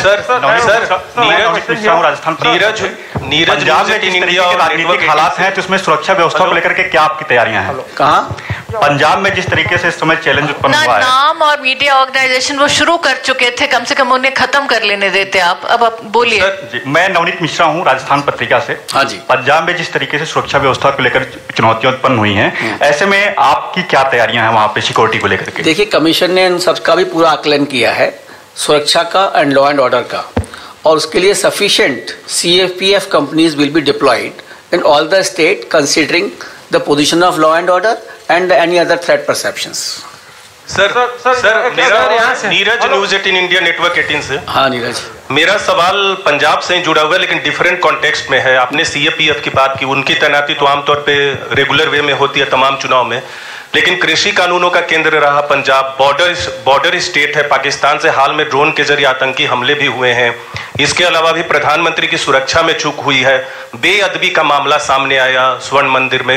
[SPEAKER 3] नीरज पंजाब में जिस तरीके के राजनीतिक हालात हैं तो इसमें सुरक्षा व्यवस्था को लेकर के क्या आपकी तैयारियां हैं?
[SPEAKER 2] कहाँ?
[SPEAKER 3] पंजाब में जिस तरीके से इस समय चैलेंज उत्पन्न हुआ है.
[SPEAKER 1] नाम और मीडिया ऑर्गेनाइजेशन वो शुरू कर चुके थे, कम से कम उन्हें खत्म कर लेने देते आप. अब आप बोलिए.
[SPEAKER 3] मैं नवनीत मिश्रा हूँ, राजस्थान पत्रिका से.
[SPEAKER 2] हाँ जी.
[SPEAKER 3] पंजाब में जिस तरीके से सुरक्षा व्यवस्था को लेकर चुनौतियां उत्पन्न हुई हैं, ऐसे में आपकी क्या तैयारियां हैं वहाँ पे सिक्योरिटी को लेकर के?
[SPEAKER 2] देखिए, कमीशन ने इन सबका भी पूरा आकलन किया है, सुरक्षा का एंड लॉ एंड ऑर्डर का, और उसके लिए sufficient CFPF companies will be deployed in all the state considering the position of law and order and any other threat perceptions.
[SPEAKER 7] Sir मेरा नीरज न्यूज 18 इंडिया नेटवर्क 18 से.
[SPEAKER 2] हाँ नीरज,
[SPEAKER 7] मेरा सवाल पंजाब से जुड़ा हुआ है लेकिन डिफरेंट कॉन्टेक्स्ट में है. आपने CFPF की बात की, उनकी तैनाती तो आमतौर पे रेगुलर वे में होती है तमाम चुनाव में, लेकिन कृषि कानूनों का केंद्र रहा पंजाब. बॉर्डर स्टेट है पाकिस्तान से. हाल में ड्रोन के जरिए आतंकी हमले भी हुए हैं. इसके अलावा भी प्रधानमंत्री की सुरक्षा में चूक हुई है. बेअदबी का मामला सामने आया स्वर्ण मंदिर में.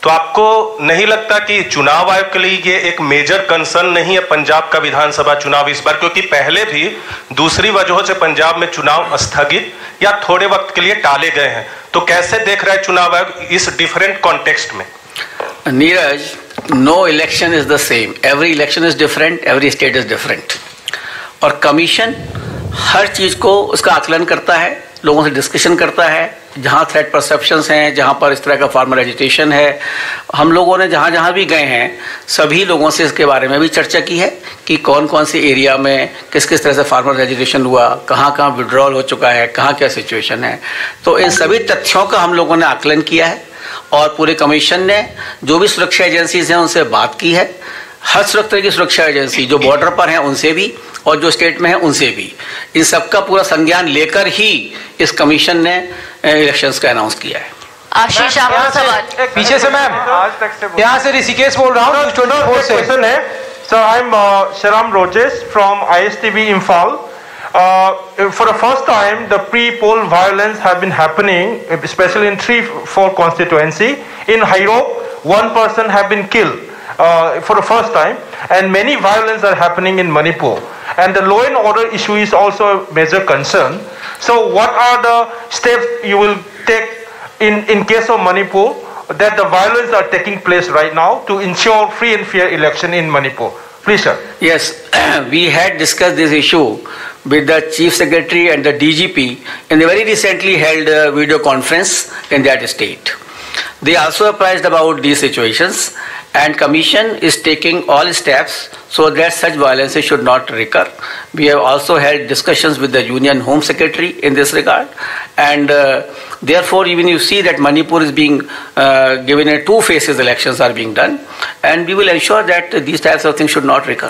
[SPEAKER 7] तो आपको नहीं लगता कि चुनाव आयोग के लिए ये एक मेजर कंसर्न नहीं है पंजाब का विधानसभा चुनाव इस बार, क्योंकि पहले भी दूसरी वजहों से पंजाब में चुनाव स्थगित या थोड़े वक्त के लिए टाले गए हैं, तो कैसे देख रहा है चुनाव आयोग इस डिफरेंट कॉन्टेक्स्ट में?
[SPEAKER 2] Neeraj, no election is the same, every election is different, every state is different, और कमीशन हर चीज को उसका आकलन करता है, लोगों से डिस्कशन करता है, जहाँ थ्रेट परसेप्शंस हैं, जहाँ पर इस तरह का फार्मर एजिटेशन है। हम लोगों ने जहाँ जहाँ भी गए हैं सभी लोगों से इसके बारे में भी चर्चा की है कि कौन कौन से एरिया में किस किस तरह से फार्मर एजिटेशन हुआ, कहाँ कहाँ विड्रॉल हो चुका है, कहाँ क्या सिचुएशन है। तो इन सभी तथ्यों का हम लोगों ने आकलन किया है और पूरे कमीशन ने जो भी सुरक्षा एजेंसीज हैं उनसे बात की है, हर तरह की सुरक्षा एजेंसी जो बॉर्डर पर हैं उनसे भी और जो स्टेट में है उनसे भी, इन सबका पूरा संज्ञान लेकर ही इस कमीशन ने इलेक्शंस का अनाउंस किया है।
[SPEAKER 1] आशीष, आपका सवाल
[SPEAKER 8] पीछे से मैम, यहाँ से ऋषिकेश बोल रहा हूँ, 24 से क्वेश्चन है। Sir, I am Sharam Rojesh from ISTV Imphal. For the first time, the pre-poll violence have been happening, especially in 3-4 constituency. In Hairok, one person have been killed for the first time, and many violence are happening in Manipur. And the law and order issue is also a major concern. So what are the steps you will take in case of Manipur that the violence are taking place right now to ensure free and fair election in Manipur? Please, sir.
[SPEAKER 2] Yes, we had discussed this issue with the Chief Secretary and the DGP in the very recently held video conference in that state. They also apprised about these situations, and Commission is taking all steps so that such violences should not recur. We have also held discussions with the Union Home Secretary in this regard, and therefore even you see that Manipur is being given a 2 phases elections are being done, and we will ensure that these types of things should not recur.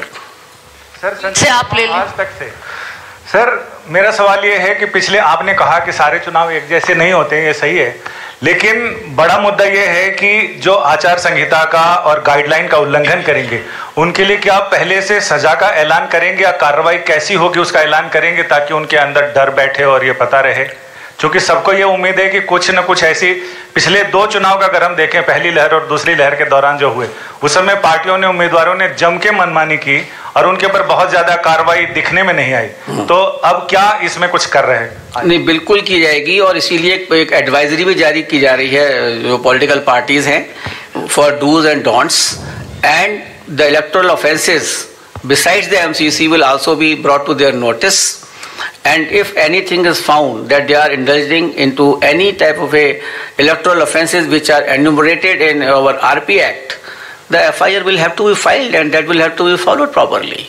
[SPEAKER 1] से आप ले
[SPEAKER 9] आज तक से sir, मेरा सवाल ये है कि पिछले आपने कहा कि सारे चुनाव एक जैसे नहीं होते हैं, ये सही है, लेकिन बड़ा मुद्दा ये है कि जो आचार संहिता का और गाइडलाइन का उल्लंघन करेंगे उनके लिए क्या आप पहले से सजा का ऐलान करेंगे या कार्रवाई कैसी होगी उसका ऐलान करेंगे ताकि उनके अंदर डर बैठे और ये पता रहे? क्योंकि सबको ये उम्मीद है कि कुछ न कुछ ऐसी, पिछले 2 चुनाव का अगर हम देखें, पहली लहर और दूसरी लहर के दौरान जो हुए, उस समय पार्टियों ने, उम्मीदवारों ने जम के मनमानी की और उनके ऊपर बहुत ज्यादा कार्रवाई दिखने में नहीं आई। तो अब क्या इसमें कुछ कर रहे हैं?
[SPEAKER 2] नहीं, बिल्कुल की जाएगी, और इसीलिए एक एडवाइजरी भी जारी की जा रही है जो पॉलिटिकल पार्टीज हैं for dos and don'ts, and the electoral offences besides the MCC will also be brought to their notice. And if anything is found that they are indulging into any type of a electoral offences which are enumerated in our RP Act, the FIR will have to be filed and that will have to be followed properly.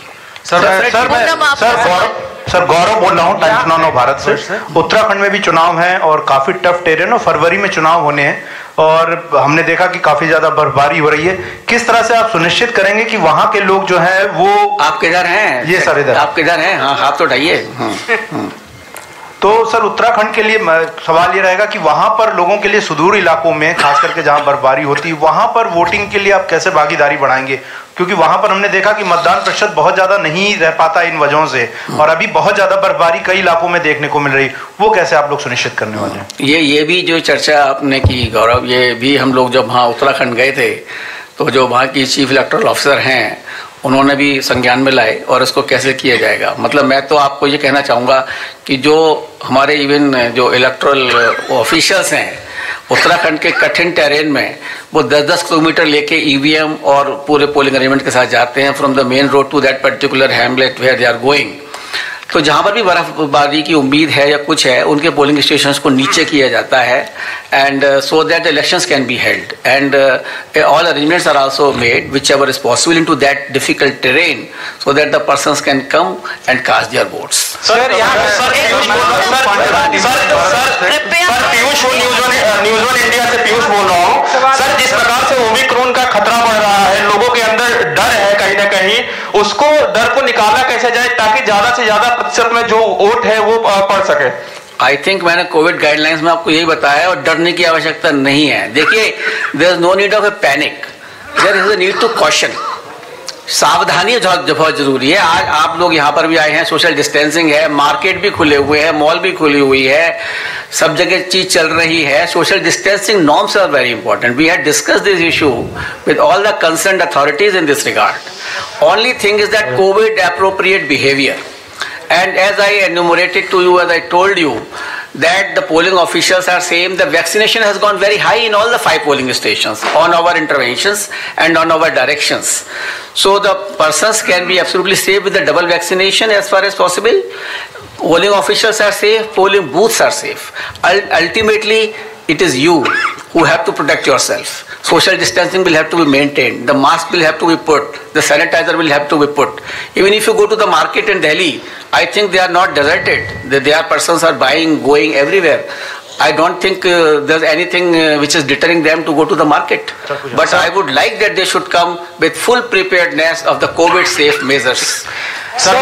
[SPEAKER 10] Sir Gaurav बोल रहा हूँ times now Bharat से। उत्तराखंड में भी चुनाव हैं और काफी टफ टेरेन और फरवरी में चुनाव होने हैं और हमने देखा कि काफी ज्यादा बर्फबारी हो रही है। किस तरह से आप सुनिश्चित करेंगे कि वहाँ के लोग जो हैं वो,
[SPEAKER 2] आप किधर हैं?
[SPEAKER 10] ये सर इधर,
[SPEAKER 2] आप किधर हैं? हाँ, हाथ तो उठाइए।
[SPEAKER 10] तो सर उत्तराखंड के लिए सवाल ये रहेगा कि वहां पर लोगों के लिए सुदूर इलाकों में, खास करके जहां बर्फबारी होती है, वहां पर वोटिंग के लिए आप कैसे भागीदारी बढ़ाएंगे? क्योंकि वहां पर हमने देखा कि मतदान प्रतिशत बहुत ज्यादा नहीं रह पाता इन वजहों से, और अभी बहुत ज्यादा बर्फबारी कई इलाकों में देखने को मिल रही, वो कैसे आप लोग सुनिश्चित करने वाले हैं?
[SPEAKER 2] ये भी जो चर्चा आपने की गौरव, ये भी हम लोग जब वहाँ उत्तराखंड गए थे तो जो वहाँ की चीफ इलेक्टोरल ऑफिसर हैं उन्होंने भी संज्ञान में लाए और इसको कैसे किया जाएगा। मतलब मैं तो आपको ये कहना चाहूँगा कि जो हमारे इवन जो इलेक्टोरल ऑफिशियल्स हैं उत्तराखंड के कठिन टेरेन में, वो 10-10 किलोमीटर लेके EVM और पूरे पोलिंग अरेंजमेंट के साथ जाते हैं from the main road to that particular hamlet where they are going. तो जहाँ पर भी बर्फबारी की उम्मीद है या कुछ है, उनके पोलिंग स्टेशंस को नीचे किया जाता है, and so that the elections can be held, and all arrangements are also made whichever is possible into that difficult terrain so that the persons can come and cast their votes.
[SPEAKER 10] Sir Piyush news one India से पीयूष बोल रहा हूँ। Sir, जिस प्रकार से Omicron का खतरा बढ़ रहा है, लोगों के अंदर डर है कहीं ना कहीं, उसको डर को निकाला कैसे जाए ताकि ज्यादा से ज्यादा प्रतिशत में जो वोट है वो पड़ सके?
[SPEAKER 2] आई थिंक मैंने कोविड गाइडलाइंस में आपको यही बताया, और डरने की आवश्यकता नहीं है। देखिए, there is no need of a panic, there is a need to caution. सावधानी बहुत जरूरी है। आज आप लोग यहाँ पर भी आए हैं, सोशल डिस्टेंसिंग है, मार्केट भी खुले हुए हैं, मॉल भी खुली हुई है, सब जगह चीज चल रही है। Social distancing norms are very important. We had discussed this issue with all the concerned authorities in this regard. Only thing is that COVID appropriate behaviour, and as I enumerated to you, as I told you, that the polling officials are saying the vaccination has gone very high in all the 5 polling stations on our interventions and on our directions. So the persons can be absolutely safe with the double vaccination as far as possible. Polling officials are safe, polling booths are safe. Ultimately, it is you who have to protect yourself. Social distancing will have to be maintained. The mask will have to be put. The sanitizer will have to be put. Even if you go to the market in Delhi, I think they are not deserted. There are persons are buying, going everywhere. I don't think there's anything which is deterring them to go to the market. But I would like that they should come with full preparedness of the COVID safe measures.
[SPEAKER 9] Sir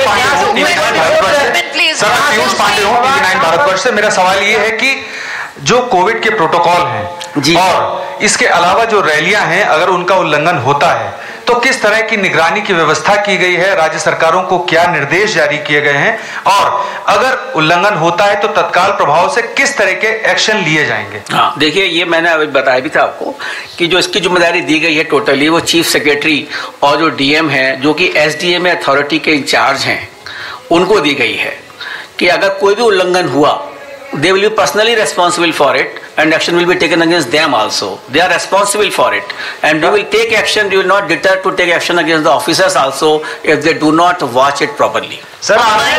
[SPEAKER 9] Piyush Pandey हूँ TV nine Bharatvarsh से। मेरा सवाल ये है कि जो Covid के protocol हैं और इसके अलावा जो रैलियां हैं, अगर उनका उल्लंघन होता है तो किस तरह की निगरानी की व्यवस्था की गई है? राज्य सरकारों को क्या निर्देश जारी किए गए हैं? और अगर उल्लंघन होता है तो तत्काल प्रभाव से किस तरह के एक्शन लिए जाएंगे?
[SPEAKER 2] हाँ, देखिए, ये मैंने अभी बताया भी था आपको कि जो इसकी जिम्मेदारी दी गई है टोटली वो चीफ सेक्रेटरी और जो डीएम है, जो कि एसडीएम अथॉरिटी के इंचार्ज हैं, उनको दी गई है कि अगर कोई भी उल्लंघन हुआ, they will be personally responsible for it and action will be taken against them also. They are responsible for it and we will take action. We will not deter to take action against the officers also if they do not watch it properly.
[SPEAKER 11] Sir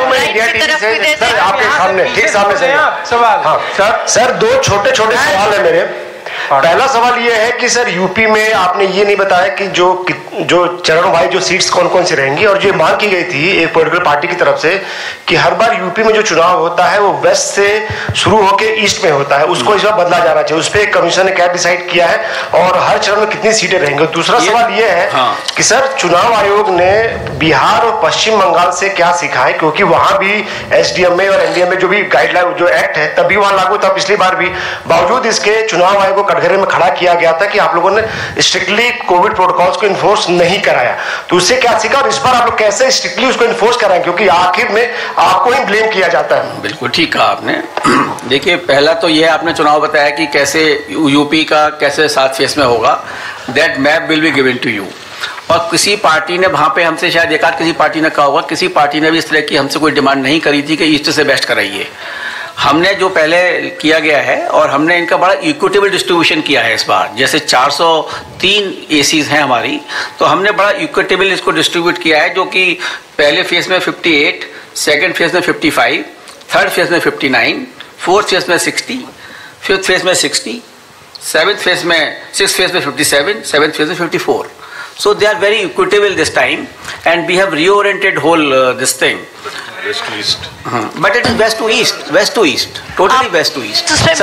[SPEAKER 11] आपके सामने ठीक सामने से सवाल। हाँ sir, 2 छोटे छोटे सवाल है मेरे। पहला सवाल ये है कि सर यूपी में आपने ये नहीं बताया कि जो चरण भाई जो सीट्स कौन कौन सी रहेंगी, और जो मांग की गई थी एक पॉलिटिकल पार्टी की तरफ से कि हर बार यूपी में जो चुनाव होता है वो वेस्ट से शुरू होकर ईस्ट में होता है, उसको इस बार बदला जाना चाहिए। उस पर कमीशन ने क्या डिसाइड किया है और हर चरण में कितनी सीटें रहेंगी? दूसरा सवाल ये है कि सर चुनाव आयोग ने बिहार और पश्चिम बंगाल से क्या सीखा है, क्योंकि वहां भी एसडीएम में और एनडीएम में जो भी गाइडलाइन जो एक्ट है तभी वहां लागू था पिछली बार भी, बावजूद इसके चुनाव आयोग को कटघरे में खड़ा किया गया था कि आप लोगों ने स्ट्रिक्टली कोविड प्रोटोकॉल्स को इन्फोर्स नहीं कराया। तो उससे क्या सीखा और इस बार आप लोग कैसे स्ट्रिक्टली उसको इन्फोर्स कराएं, क्योंकि आखिर में आपको ही ब्लेम किया जाता है।
[SPEAKER 2] बिल्कुल ठीक कहा आपने। देखिए, पहला तो यह आपने चुनाव बताया कि कैसे यूपी का कैसे 7 फेज में होगा, that map will be given to you. और किसी पार्टी ने वहां पे हमसे शायद एक आध किसी पार्टी ने कहा होगा, किसी पार्टी ने भी इस तरह की हमसे कोई डिमांड नहीं करी थी कि ईस्ट से बेस्ट कराइए। हमने जो पहले किया गया है और हमने इनका बड़ा इक्विटेबल डिस्ट्रीब्यूशन किया है इस बार। जैसे 403 एसीज हैं हमारी, तो हमने बड़ा इक्विटेबल इसको डिस्ट्रीब्यूट किया है, जो कि पहले फेज में 58, सेकेंड फेज में 55, थर्ड फेज में 59, फोर्थ फेज में 60, फिफ्थ फेज में 60, सेवेंथ फेज में 6th फेज में 57, सेवेंथ फेज में 54. So they are very equitable this time, and we have reoriented whole this thing.
[SPEAKER 7] West to east.
[SPEAKER 2] But it is west to east, totally west to east.
[SPEAKER 1] And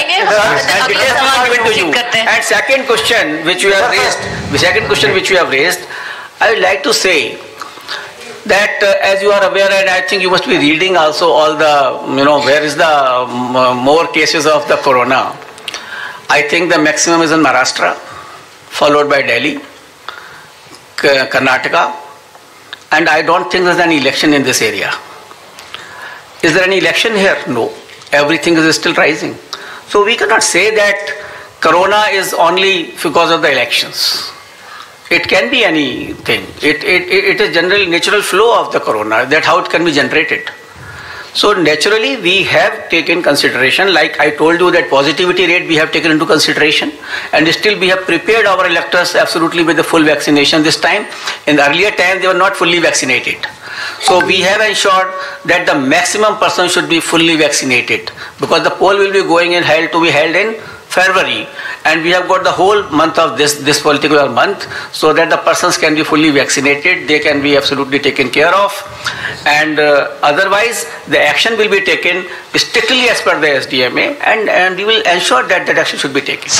[SPEAKER 2] second question which you have raised, I would like to say that as you are aware, and I think you must be reading also all the, where is the more cases of the corona. I think the maximum is in Maharashtra, followed by Delhi, Karnataka, and I don't think there's any election in this area. Is there any election here? No. Everything is still rising. So we cannot say that corona is only because of the elections. It can be anything. It is generally natural flow of the corona, that how it can be generated. So naturally we have taken consideration, like I told you, that positivity rate we have taken into consideration, and still we have prepared our electors absolutely with the full vaccination this time. In the earlier time they were not fully vaccinated. So we have ensured that the maximum person should be fully vaccinated, because the poll will be held in February, and we have got the whole month of this particular month, so that the persons can be fully vaccinated, they can be absolutely taken care of, and otherwise the action will be taken strictly as per the SDMA, and we will ensure that that action should be taken.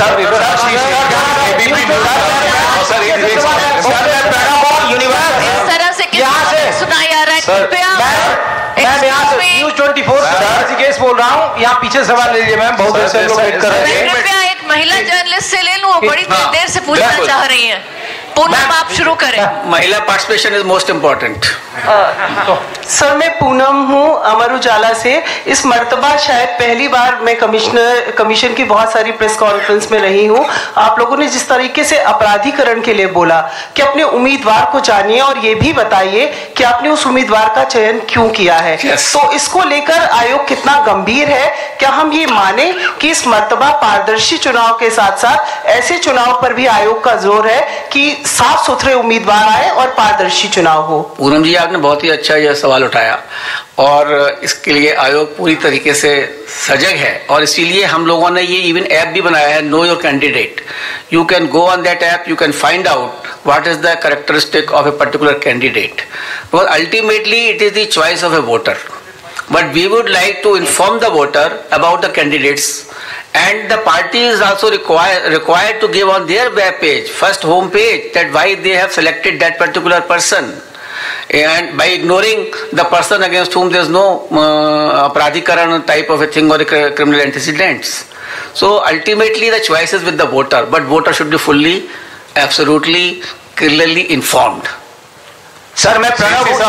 [SPEAKER 11] News 24 केस बोल रहा हूँ, यहाँ पीछे सवाल ले लीजिए ma'am, बहुत देर से लोग वेट कर रहे हैं।
[SPEAKER 1] कृपया एक महिला जर्नलिस्ट से ले लूं, वो बड़ी देर से पूछना चाह रही हैं। पूनम आप शुरू करें।
[SPEAKER 2] महिला participation is most important.
[SPEAKER 12] Sir मैं पूनम हूँ अमर उजाला से। इस मर्तबा शायद पहली बार मैं कमीशन की बहुत सारी प्रेस कॉन्फ्रेंस में रही हूँ। आप लोगों ने जिस तरीके से अपराधीकरण के लिए बोला कि अपने उम्मीदवार को जानिए और ये भी बताइए कि आपने उस उम्मीदवार का चयन क्यों किया है। तो इसको लेकर आयोग कितना गंभीर है? क्या हम ये माने कि इस मर्तबा पारदर्शी चुनाव के साथ साथ ऐसे चुनाव पर भी आयोग का जोर है कि साफ सुथरे उम्मीदवार आए और पारदर्शी चुनाव हो?
[SPEAKER 2] पूनम जी, आपने बहुत ही अच्छा यह सवाल उठाया और इसके लिए आयोग पूरी तरीके से सजग है और इसीलिए हम लोगों ने ये इवन ऐप भी बनाया है, know your candidate. You can go on that app, you can find out what is the characteristic of a particular candidate, because ultimately it is the choice of a voter, but we would like to inform the voter about the candidates, and the party is also required to give on their web page, first home page, that why they have selected that particular person, and by ignoring the person against whom there is no apradhikaran type of a thing or a criminal antecedents. So ultimately the choice is with the voter, but voter should be fully, absolutely, clearly informed.
[SPEAKER 11] Sir मैं प्रणव हूँ,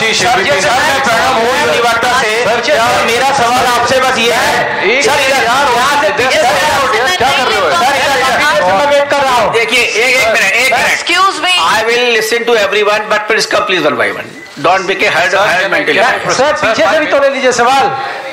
[SPEAKER 11] निवार्ता से। मेरा सवाल आपसे बस ये है, sir wait कर रहा हूँ।
[SPEAKER 2] देखिए एक minute
[SPEAKER 1] Excuse me.
[SPEAKER 2] I will listen to everyone, but please come please one by one. Don't make a hard mental.
[SPEAKER 11] Sir पीछे से भी तो ले लीजिए सवाल,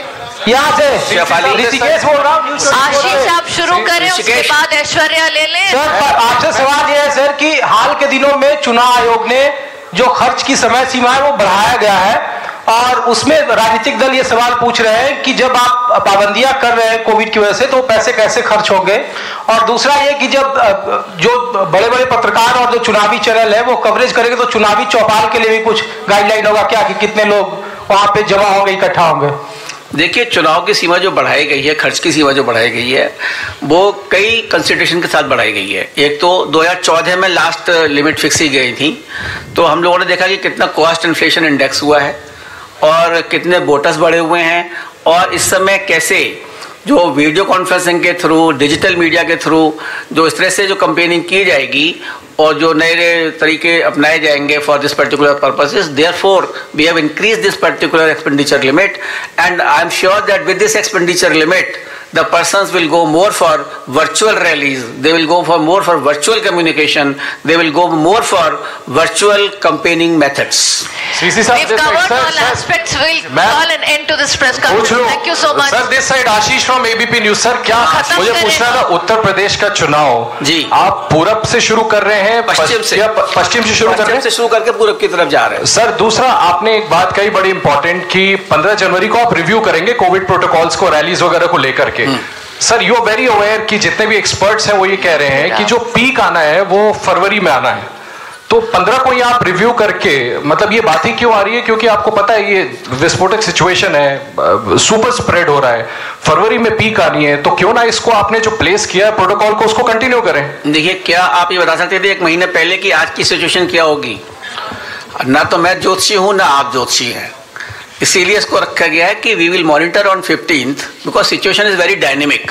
[SPEAKER 11] यहाँ से ऋषिकेश बोल रहा हूँ।
[SPEAKER 1] आशीष आप शुरू करें, उसके बाद ऐश्वर्या ले लें।
[SPEAKER 11] सर आपसे सवाल ये है सर कि हाल के दिनों में चुनाव आयोग ने जो खर्च की समय सीमा है वो बढ़ाया गया है और उसमें राजनीतिक दल ये सवाल पूछ रहे हैं कि जब आप पाबंदियां कर रहे हैं कोविड की वजह से तो पैसे कैसे खर्च होंगे। और दूसरा ये कि जब जो बड़े बड़े पत्रकार और जो चुनावी चैनल है वो कवरेज करेंगे तो चुनावी चौपाल के लिए भी कुछ गाइडलाइन होगा क्या कि कितने लोग वहां पे जमा होंगे, इकट्ठा होंगे?
[SPEAKER 2] देखिए, चुनाव की सीमा जो बढ़ाई गई है, खर्च की सीमा जो बढ़ाई गई है, वो कई कंसिडरेशन के साथ बढ़ाई गई है। एक तो 2014 में लास्ट लिमिट फिक्स ही गई थी, तो हम लोगों ने देखा कि कितना कॉस्ट इन्फ्लेशन इंडेक्स हुआ है और कितने वोटर्स बढ़े हुए हैं और इस समय कैसे जो वीडियो कॉन्फ्रेंसिंग के थ्रू, डिजिटल मीडिया के थ्रू जो इस तरह से जो कंपेनिंग की जाएगी और जो नए तरीके अपनाए जाएंगे for this particular purposes, therefore we have increase this particular expenditure limit and I am sure that with this expenditure limit the persons will go more for virtual rallies, they will go for more for virtual communication, they will go more for virtual campaigning methods.
[SPEAKER 1] We've covered all aspects. We'll call an end to this press conference. Thank you so much.
[SPEAKER 13] Sir, this side Ashish from ABP News. Sir, क्या मुझे पूछना था, उत्तर प्रदेश का चुनाव जी आप पूरब से शुरू कर रहे हैं पश्चिम से या पश्चिम से शुरू कर रहे हैं?
[SPEAKER 2] से शुरू करके पूरब की तरफ जा रहे हैं।
[SPEAKER 13] सर दूसरा, आपने एक बात कही बड़ी इंपॉर्टेंट कि 15 जनवरी को आप रिव्यू करेंगे कोविड प्रोटोकॉल्स को, रैलीज वगैरह को लेकर के। Sir you are very aware कि जितने भी एक्सपर्ट्स हैं वो ये कह रहे हैं कि जो पीक आना है वो फरवरी में आना है, तो 15 को ये आप रिव्यू करके, मतलब ये बात ही क्यों आ रही है? क्योंकि आपको पता है ये विस्फोटक सिचुएशन है, सुपर स्प्रेड हो रहा है, फरवरी में पीक आनी है, तो क्यों ना इसको आपने जो प्लेस किया है प्रोटोकॉल को उसको कंटिन्यू करें।
[SPEAKER 2] देखिए, क्या आप ये बता सकते थे 1 महीने पहले कि आज की सिचुएशन क्या होगी? ना तो मैं ज्योतिषी हूं ना आप ज्योतिषी हैं, इसीलिए इसको रखा गया है कि we will monitor on 15th because situation is very dynamic.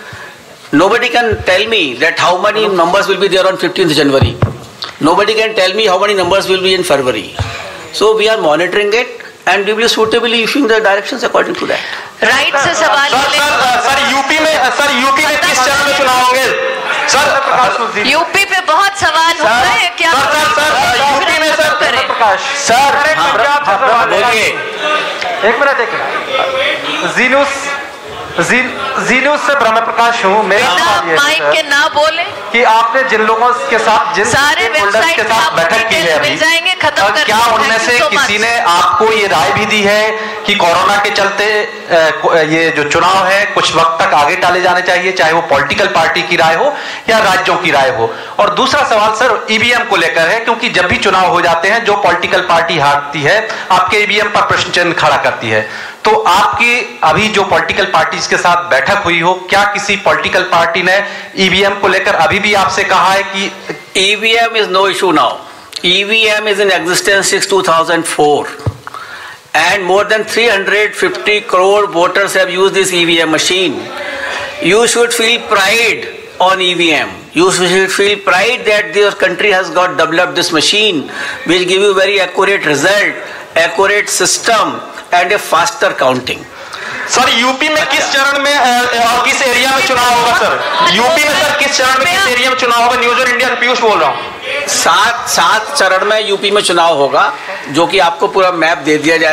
[SPEAKER 2] Nobody can tell me that how many numbers will be there on 15th January. Nobody can tell me how many numbers will be in February. So we are monitoring it and we will suitably issuing the directions according to that.
[SPEAKER 1] Right से सवाल
[SPEAKER 11] sir UP में किस चरण में चुनाव होंगे? Sir
[SPEAKER 1] UP पे बहुत सवाल हो रहे हैं, क्या
[SPEAKER 11] यूपी में सर
[SPEAKER 8] एक मिनट जीनूस से ब्रह्म प्रकाश हूँ। मेरा
[SPEAKER 1] माइक के ना बोले
[SPEAKER 8] कि आपने जिन लोगों के साथ जिन
[SPEAKER 1] सारे वेबसाइट
[SPEAKER 8] के साथ बैठक की है
[SPEAKER 1] मिल जाएंगे, खत्म कर
[SPEAKER 11] क्या उनमें से किसी ने आपको ये राय भी दी है कि कोरोना के चलते ये जो चुनाव है कुछ वक्त तक आगे टाले जाने चाहिए, चाहे वो पॉलिटिकल पार्टी की राय हो या राज्यों की राय हो? और दूसरा सवाल सर ईवीएम को लेकर है, क्योंकि जब भी चुनाव हो जाते हैं जो पॉलिटिकल पार्टी हारती है आपके ईवीएम पर प्रश्न चिन्ह खड़ा करती है, तो आपकी अभी जो पॉलिटिकल पार्टीज के साथ बैठक हुई हो, क्या किसी पॉलिटिकल पार्टी ने ईवीएम को लेकर अभी भी आपसे कहा है कि
[SPEAKER 2] EVM is no issue now? EVM is in existence since 2004 and more than 350 crore voters have used this EVM machine. You should feel pride on EVM. You should feel pride that your country has got developed this machine which give you very accurate result, accurate system and a faster counting.
[SPEAKER 8] Sir UP में किस चरण में और किस area में चुनाव होगा sir? UP में सर किस चरण में किस एरिया में चुनाव होगा? न्यूज और इंडिया से पीयूष बोल रहा हूँ।
[SPEAKER 2] 7 चरण में यूपी में चुनाव होगा, जो कि आपको पूरा मैप दे दिया जाएगा।